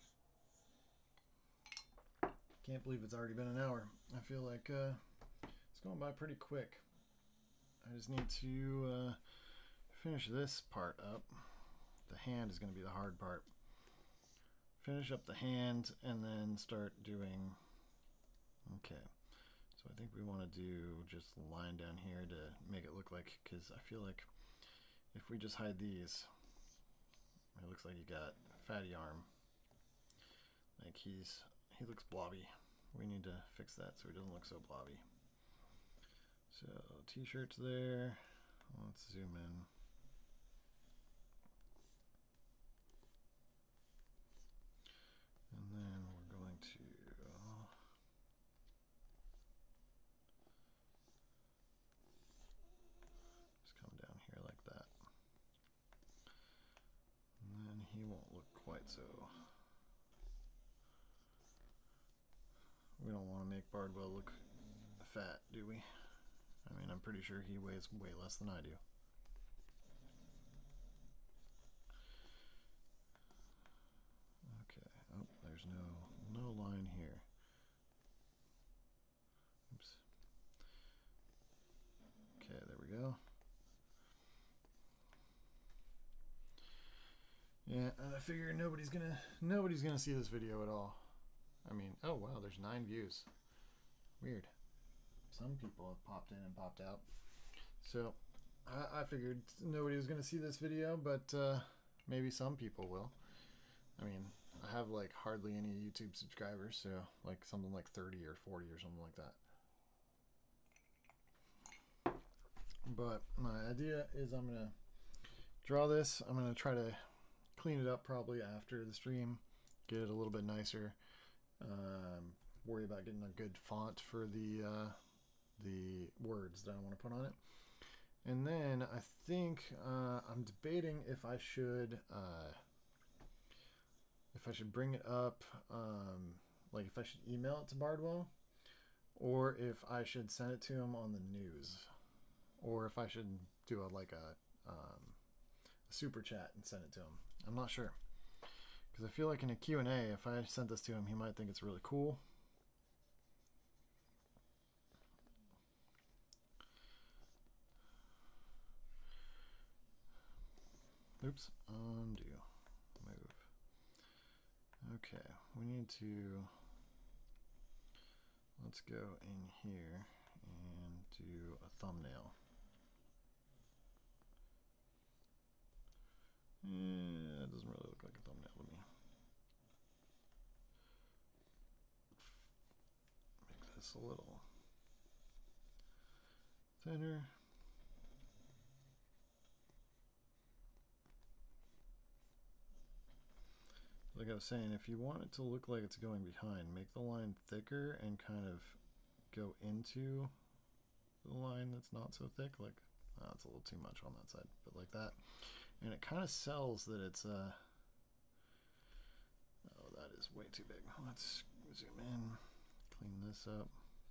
Can't believe it's already been an hour. I feel like going by pretty quick. I just need to finish this part up. The hand is going to be the hard part. Finish up the hand and then start doing... Okay. So I think we want to do just a line down here to make it look like... Because I feel like if we just hide these, it looks like you got a fatty arm. Like he looks blobby. We need to fix that so he doesn't look so blobby. So t-shirts there. Let's zoom in. And then we're going to just come down here like that. And then he won't look quite so... We don't want to make Bardwell look fat, do we? I mean, I'm pretty sure he weighs way less than I do. Okay. Oh, there's no line here. Oops. Okay, there we go. Yeah, and I figure nobody's gonna see this video at all. I mean, oh wow, there's 9 views. Weird. Some people have popped in and popped out. So I figured nobody was going to see this video, but maybe some people will. I mean, I have like hardly any YouTube subscribers, so like something like 30 or 40 or something like that. But my idea is I'm going to draw this. I'm going to try to clean it up probably after the stream, get it a little bit nicer. Worry about getting a good font for the words that I want to put on it. And then I think I'm debating if I should bring it up, like if I should email it to Bardwell, or if I should send it to him on the news, or if I should do a super chat and send it to him. I'm not sure, because I feel like in a Q&A, if I sent this to him, he might think it's really cool. Oops, undo, move. Okay, we need to, let's go in here and do a thumbnail. Yeah, it doesn't really look like a thumbnail to me. Make this a little thinner. Like I was saying, if you want it to look like it's going behind, make the line thicker and kind of go into the line that's not so thick. Like, oh, it's a little too much on that side, but like that. And it kind of sells that it's oh, that is way too big. Let's zoom in, clean this up.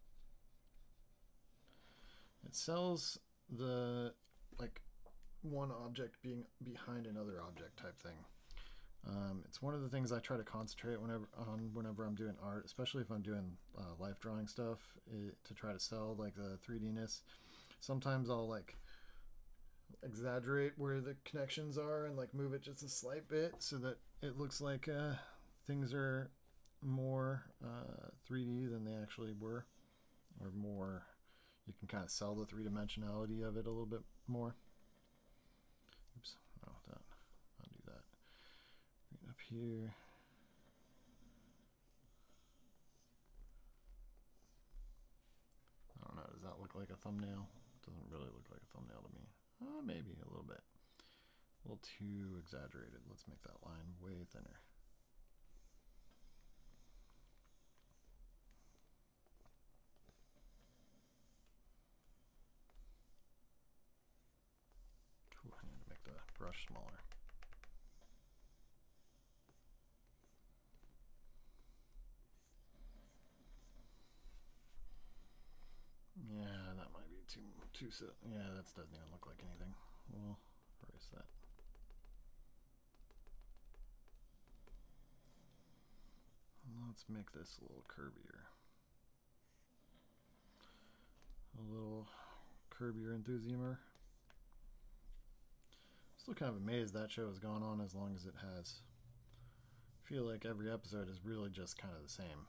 It sells the like one object being behind another object type thing. It's one of the things I try to concentrate whenever I'm doing art, especially if I'm doing life drawing stuff, to try to sell like the 3D-ness. Sometimes I'll like exaggerate where the connections are and like move it just a slight bit so that it looks like things are more 3D than they actually were, or more, you can kind of sell the three-dimensionality of it a little bit more. Oops, oh, that, undo that. Bring it up here. I don't know, does that look like a thumbnail? It doesn't really look like a thumbnail to me. Maybe a little bit. A little too exaggerated. Let's make that line way thinner. Ooh, I need to make the brush smaller. Yeah, that might be too yeah, that doesn't even look like anything. We'll erase that. Let's make this a little curvier. a little Curb Your Enthusiasm. Still kind of amazed that show has gone on as long as it has. I feel like every episode is really just kind of the same.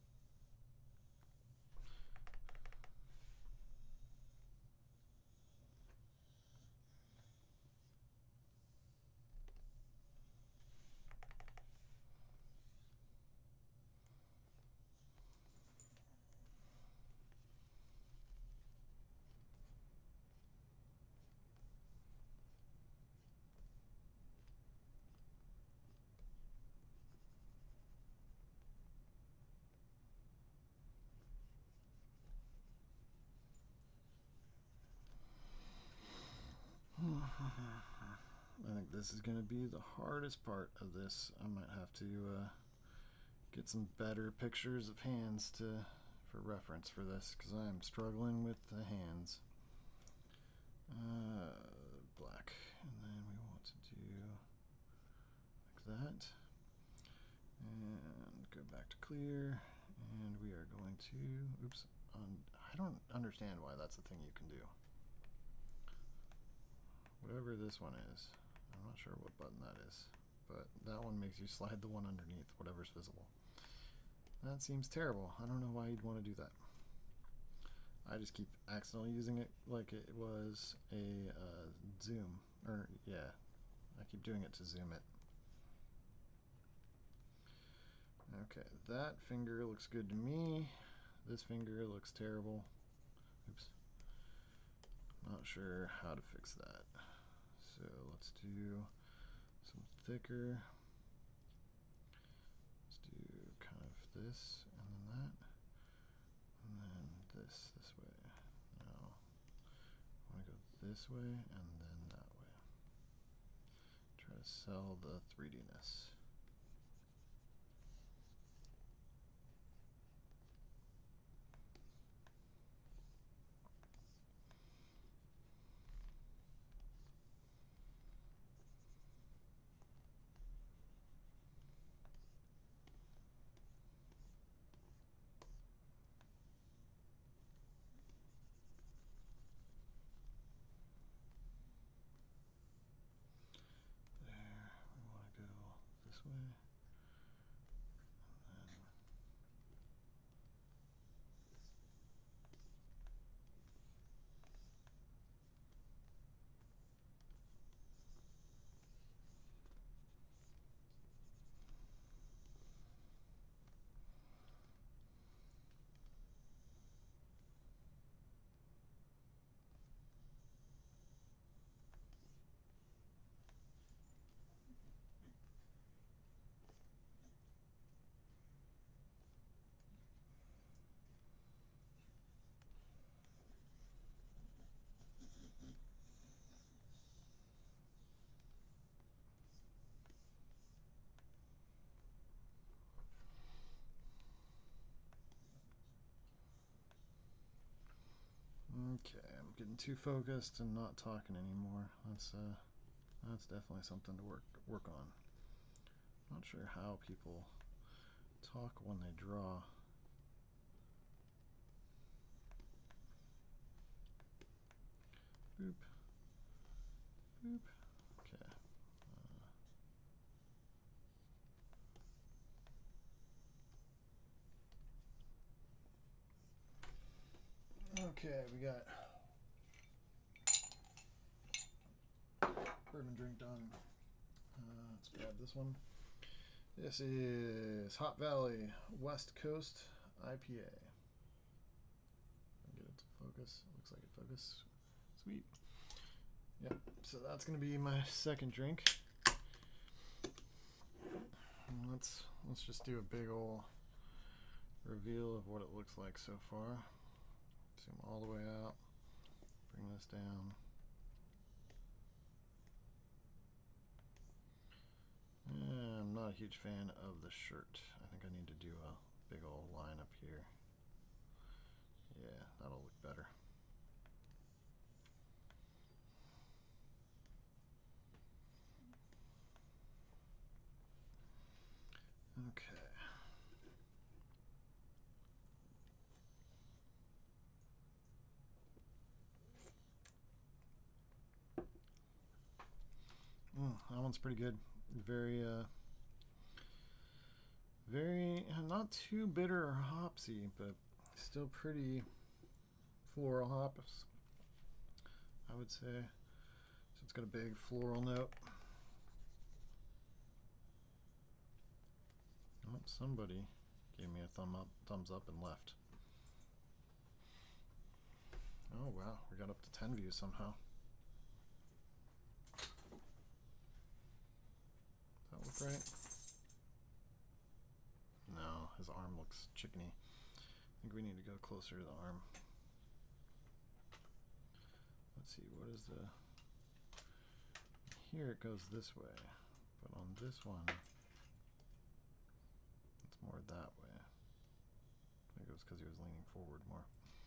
I think this is going to be the hardest part of this. I might have to get some better pictures of hands for reference for this, because I am struggling with the hands. Black, and then we want to do like that, and go back to clear, and we are going to, oops, I don't understand why that's a thing you can do. Whatever this one is, I'm not sure what button that is, but that one makes you slide the one underneath, whatever's visible. That seems terrible. I don't know why you'd want to do that. I just keep accidentally using it like it was a zoom, or yeah, I keep doing it to zoom it. Okay, that finger looks good to me. This finger looks terrible. Oops. Not sure how to fix that. So let's do some thicker. Let's do kind of this and then that. And then this way. No. I want to go this way and then that way. Try to sell the 3D-ness. This way. Okay, I'm getting too focused and not talking anymore. That's definitely something to work on. Not sure how people talk when they draw. Boop. Boop. Okay. Okay, we got bourbon drink done. Let's grab this one. This is Hot Valley West Coast IPA. Get it to focus. Looks like it focused. Sweet. Yep. So that's gonna be my second drink. And let's just do a big ol' reveal of what it looks like so far. Zoom all the way out. Bring this down. I'm not a huge fan of the shirt. I think I need to do a big old line up here. Yeah, that'll look better. Okay. that one's pretty good. Very, very, not too bitter or hopsy, but still pretty floral hops, I would say. So it's got a big floral note. Oh, somebody gave me a thumbs up and left. Oh wow, we got up to 10 views somehow. Does that look right? No, his arm looks chickeny. I think we need to go closer to the arm. Let's see, what is the... Here it goes this way, but on this one, it's more that way. I think it was because he was leaning forward more.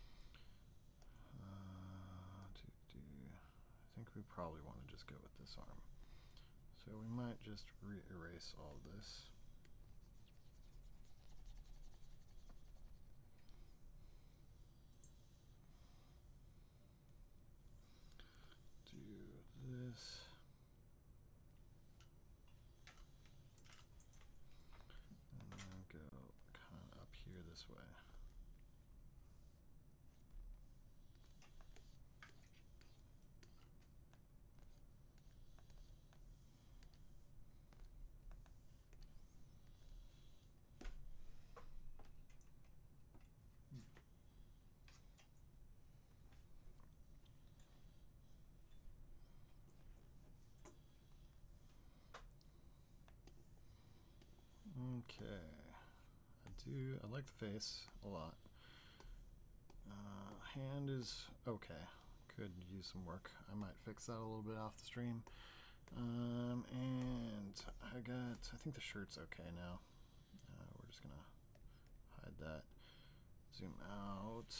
I think we probably want to just go with this arm. So we might just erase all of this. Do this. And then go kind of up here this way. Okay, I like the face a lot. Hand is okay, could use some work. I might fix that a little bit off the stream. And I think the shirt's okay now. We're just gonna hide that. Zoom out.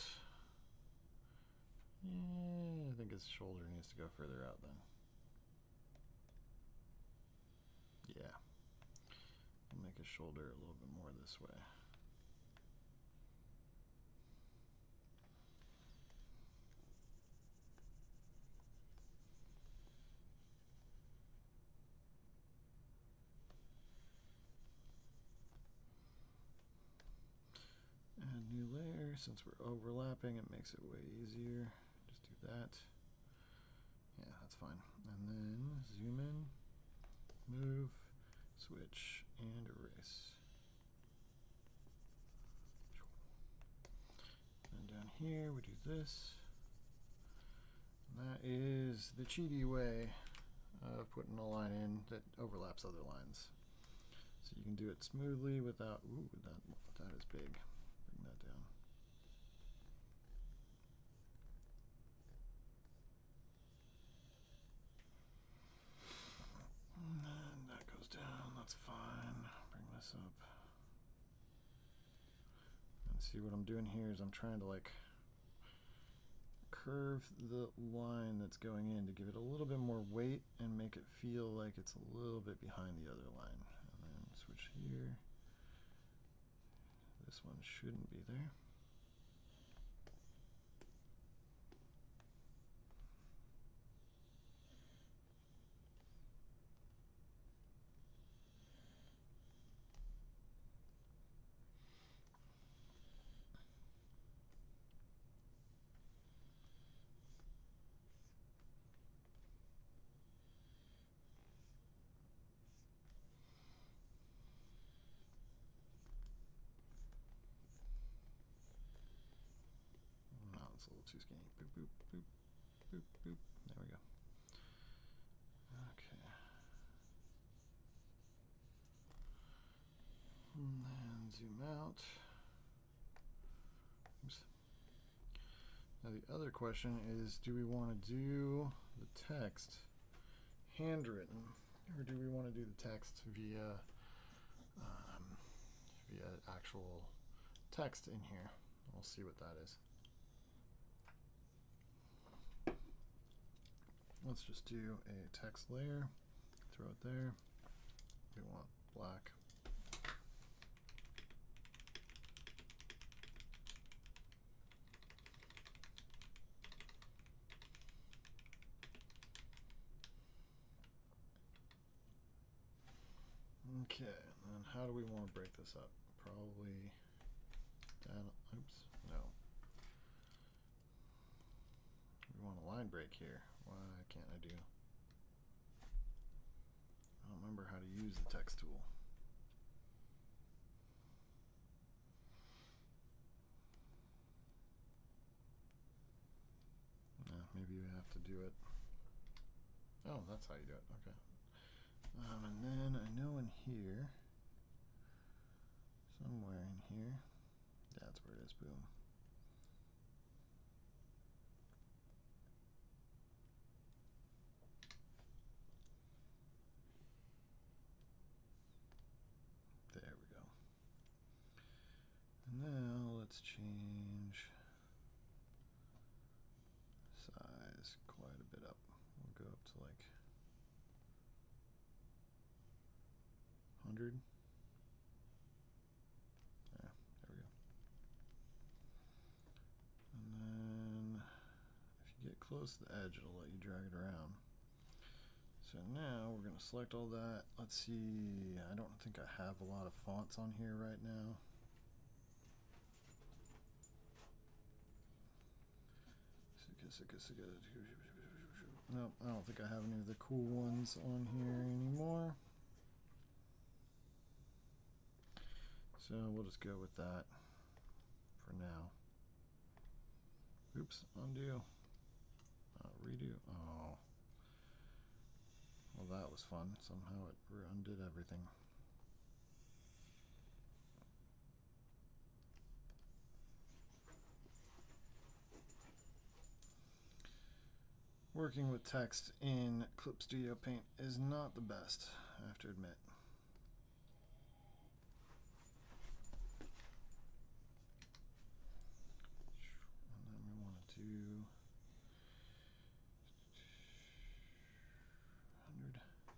Yeah, I think his shoulder needs to go further out then. Yeah. Make his shoulder a little bit more this way. Add new layer. Since we're overlapping, it makes it way easier. Just do that. Yeah, that's fine. And then zoom in, move, switch, and erase. And down here we do this. And that is the cheaty way of putting a line in that overlaps other lines. So you can do it smoothly without, ooh, that is big. Bring that down. And then that goes down, that's fine. Bring this up. And see what I'm doing here is I'm trying to like curve the line that's going in to give it a little bit more weight and make it feel like it's a little bit behind the other line. And then switch here. This one shouldn't be there. It's a little too skinny. Boop, boop, boop, boop, boop. There we go. Okay. And then zoom out. Oops. Now the other question is, do we want to do the text handwritten, or do we want to do the text via actual text in here? We'll see what that is. Let's just do a text layer, throw it there. We want black. Okay, and then how do we want to break this up? Probably down. Oops, no. We want a line break here. Why can't I do? I don't remember how to use the text tool. Maybe you have to do it. Oh, that's how you do it. Okay. And then I know in here, somewhere in here, that's where it is. Boom. There we go. And now let's change size quite a bit up. We'll go up to like 100. Yeah, there we go. And then if you get close to the edge, it'll let you drag it around. So now we're going to select all that. Let's see, I don't think I have a lot of fonts on here right now. Nope, I don't think I have any of the cool ones on here anymore. So we'll just go with that for now. Oops, undo. Redo. Oh. Well, that was fun. Somehow it undid everything. Working with text in Clip Studio Paint is not the best, I have to admit. And then we want to do 100.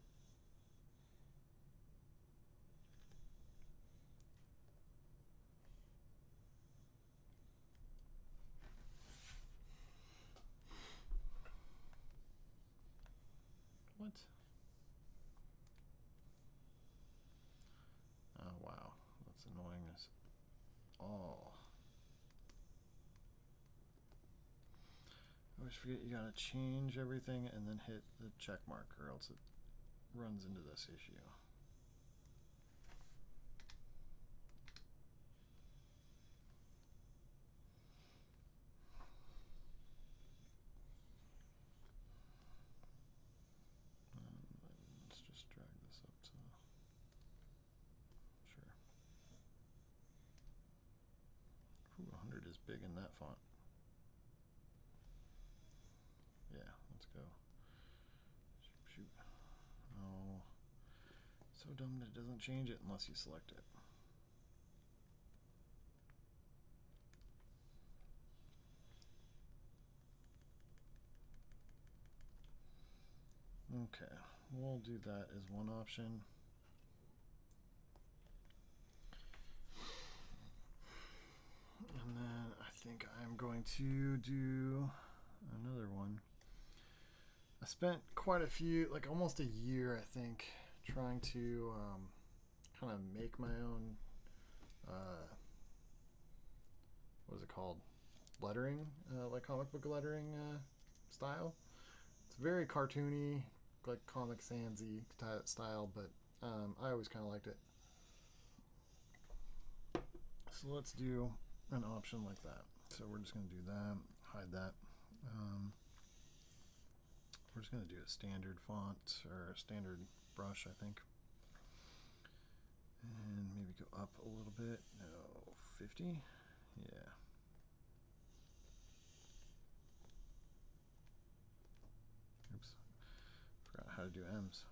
What? Oh wow, that's annoying as all. I always forget you gotta change everything and then hit the check mark or else it runs into this issue. Let's just drag this up to, sure. Ooh, 100 is big in that font. Yeah, let's go. Shoot. Oh, so dumb that it doesn't change it unless you select it. Okay, we'll do that as one option. And then I think I'm going to do another one. I spent quite a few, like almost a year, I think, trying to kind of make my own, what is it called? Lettering, like comic book lettering style. It's very cartoony, like Comic Sans-y style, but I always kind of liked it. So let's do an option like that. So we're just going to do that, hide that. We're just going to do a standard font or a standard brush, I think. And maybe go up a little bit. No, 50? Yeah. Oops. Forgot how to do M's.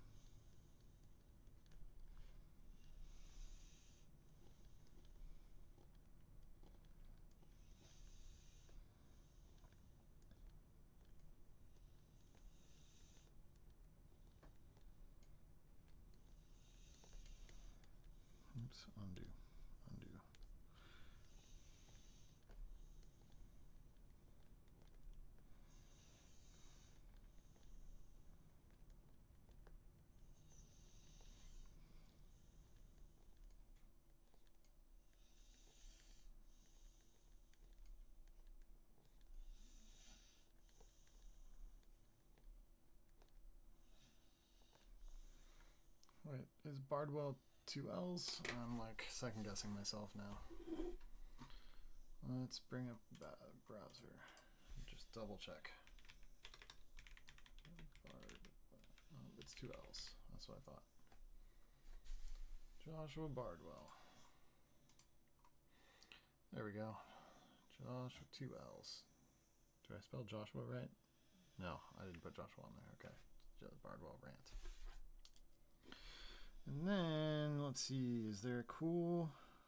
Oops, undo, undo. Wait, is Bardwell 2Ls? I'm like second guessing myself now. Let's bring up the browser. Just double check. Oh, it's 2Ls. That's what I thought. Joshua Bardwell. There we go. Joshua 2Ls. Did I spell Joshua right? No, I didn't put Joshua on there. Okay. Bardwell rant. And then let's see, is there a cool,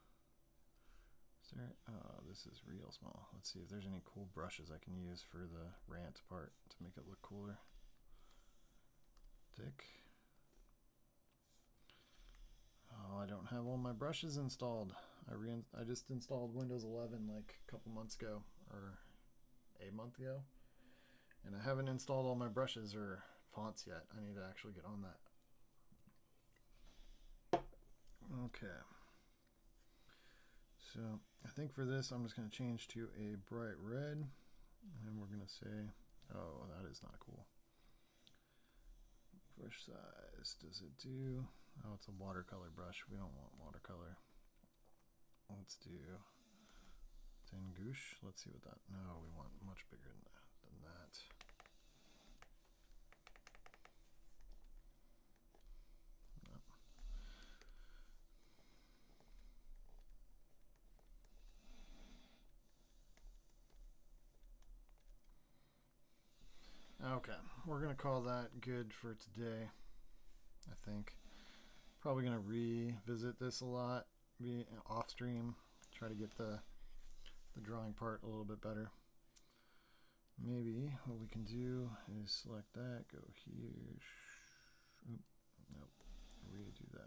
oh, this is real small. Let's see if there's any cool brushes I can use for the rant part to make it look cooler. Thick. Oh, I don't have all my brushes installed. I just installed Windows 11 like a couple months ago, or a month ago, and I haven't installed all my brushes or fonts yet. I need to actually get on that. Okay. So I think for this, I'm just going to change to a bright red, and we're going to say, oh, that is not cool. Brush size, does it do? Oh, it's a watercolor brush. We don't want watercolor. Let's do Tangouche. Let's see what that. No, we want much bigger than that. No. Okay, we're gonna call that good for today. I think probably gonna revisit this a lot, be off stream, try to get the drawing part a little bit better. Maybe what we can do is select that, go here. Oop, nope, redo that.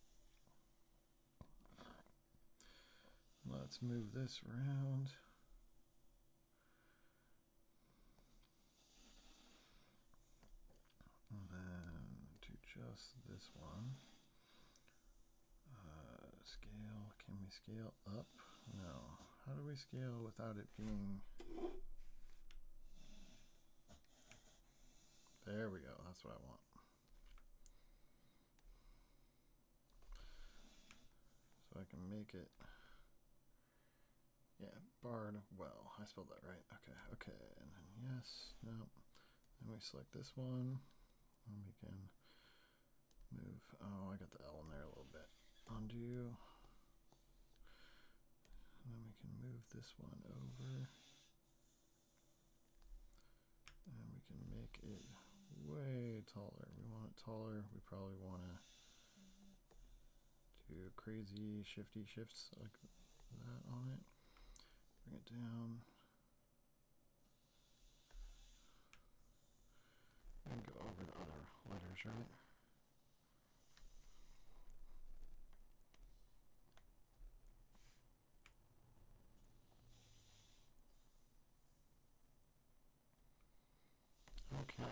Let's move this around. And then to just this one. Scale, can we scale up? No. How do we scale without it being... There we go, that's what I want. So I can make it... Yeah, Bardwell. I spelled that right. Okay, and then yes, no. Then we select this one, and we can move. Oh, I got the L in there a little bit. Undo. And then we can move this one over. And we can make it way taller. We want it taller. We probably want to do crazy shifty shifts like that on it. Bring it down. And go over the other letters, right? Okay.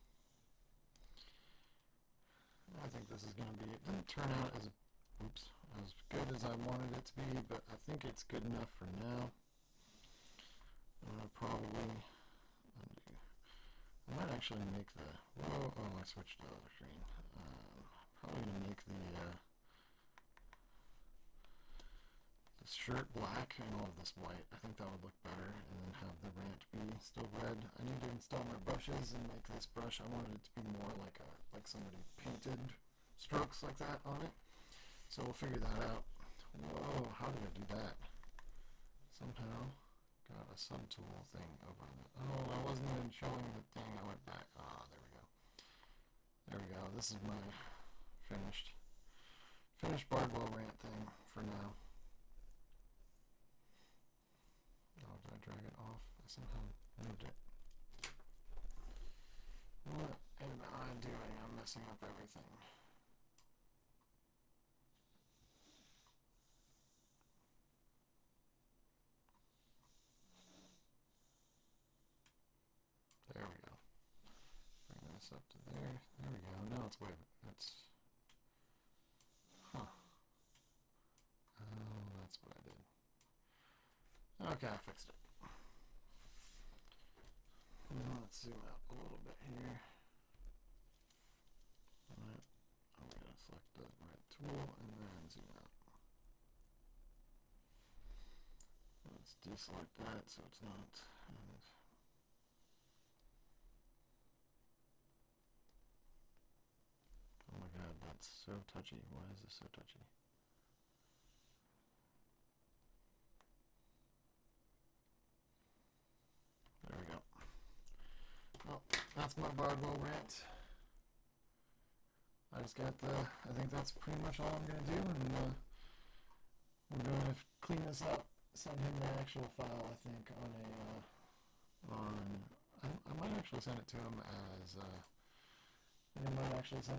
I think this is going to be, it didn't turn out as good as I wanted it to be, but I think it's good enough for now. Probably undo. I might actually make the, whoa, oh, I switched to the other screen. Probably going to make the shirt black and all of this white. I think that would look better, and then have the rant be still red. I need to install my brushes and make this brush. I wanted it to be more like somebody painted strokes like that on it. So we'll figure that out. Whoa, how did I do that? Somehow got a subtool thing over on it. Oh, I wasn't even showing the thing. I went back. Ah, there we go. There we go. This is my finished Bardwell rant thing for now. Oh, did I drag it off? I somehow moved it. What am I doing? I'm messing up everything. There we go. Bring this up to there. There we go. Now it's way. That's. Huh. Oh, that's what I did. Okay, I fixed it. Now let's zoom out a little bit here. Alright, I'm going to select tool and then zoom out. Let's deselect that so it's not. Oh my god, that's so touchy. Why is this so touchy? There we go. Well, that's my Bardwell rant. I just got I think that's pretty much all I'm going to do, and we're going to clean this up, send him the actual file, I think, I might actually send it to him as, what do I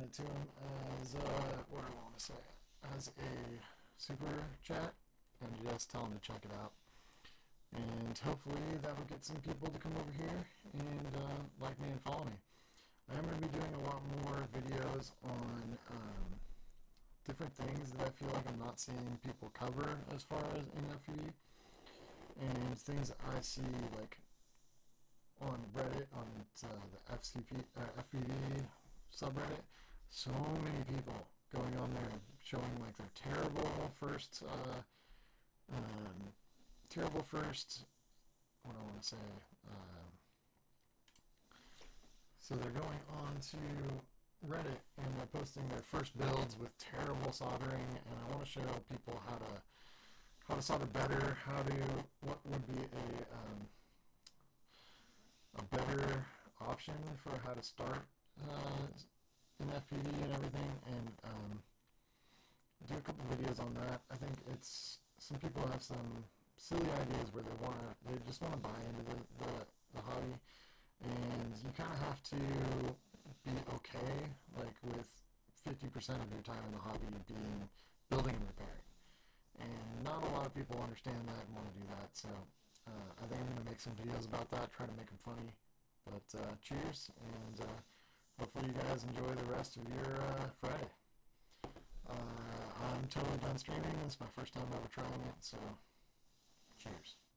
want to say, as a super chat, and just tell him to check it out. And hopefully that will get some people to come over here and like me and follow me. I am going to be doing a lot more videos on different things that I feel like I'm not seeing people cover as far as in FPV, and things I see like on Reddit, on the FPV subreddit. So many people going on there showing like their terrible first, what do I want to say, so they're going on to Reddit and they're posting their first builds with terrible soldering, and I want to show people how to solder better, what would be a better option for how to start in FPV and everything, and do a couple videos on that. I think some people have some silly ideas where they just want to buy into the hobby, and you kind of have to be okay like with 50% of your time in the hobby being building and repairing, and not a lot of people understand that and want to do that. So I think I'm going to make some videos about that, try to make them funny. But cheers, and hopefully you guys enjoy the rest of your Friday. I'm totally done streaming. This is my first time ever trying it, so cheers.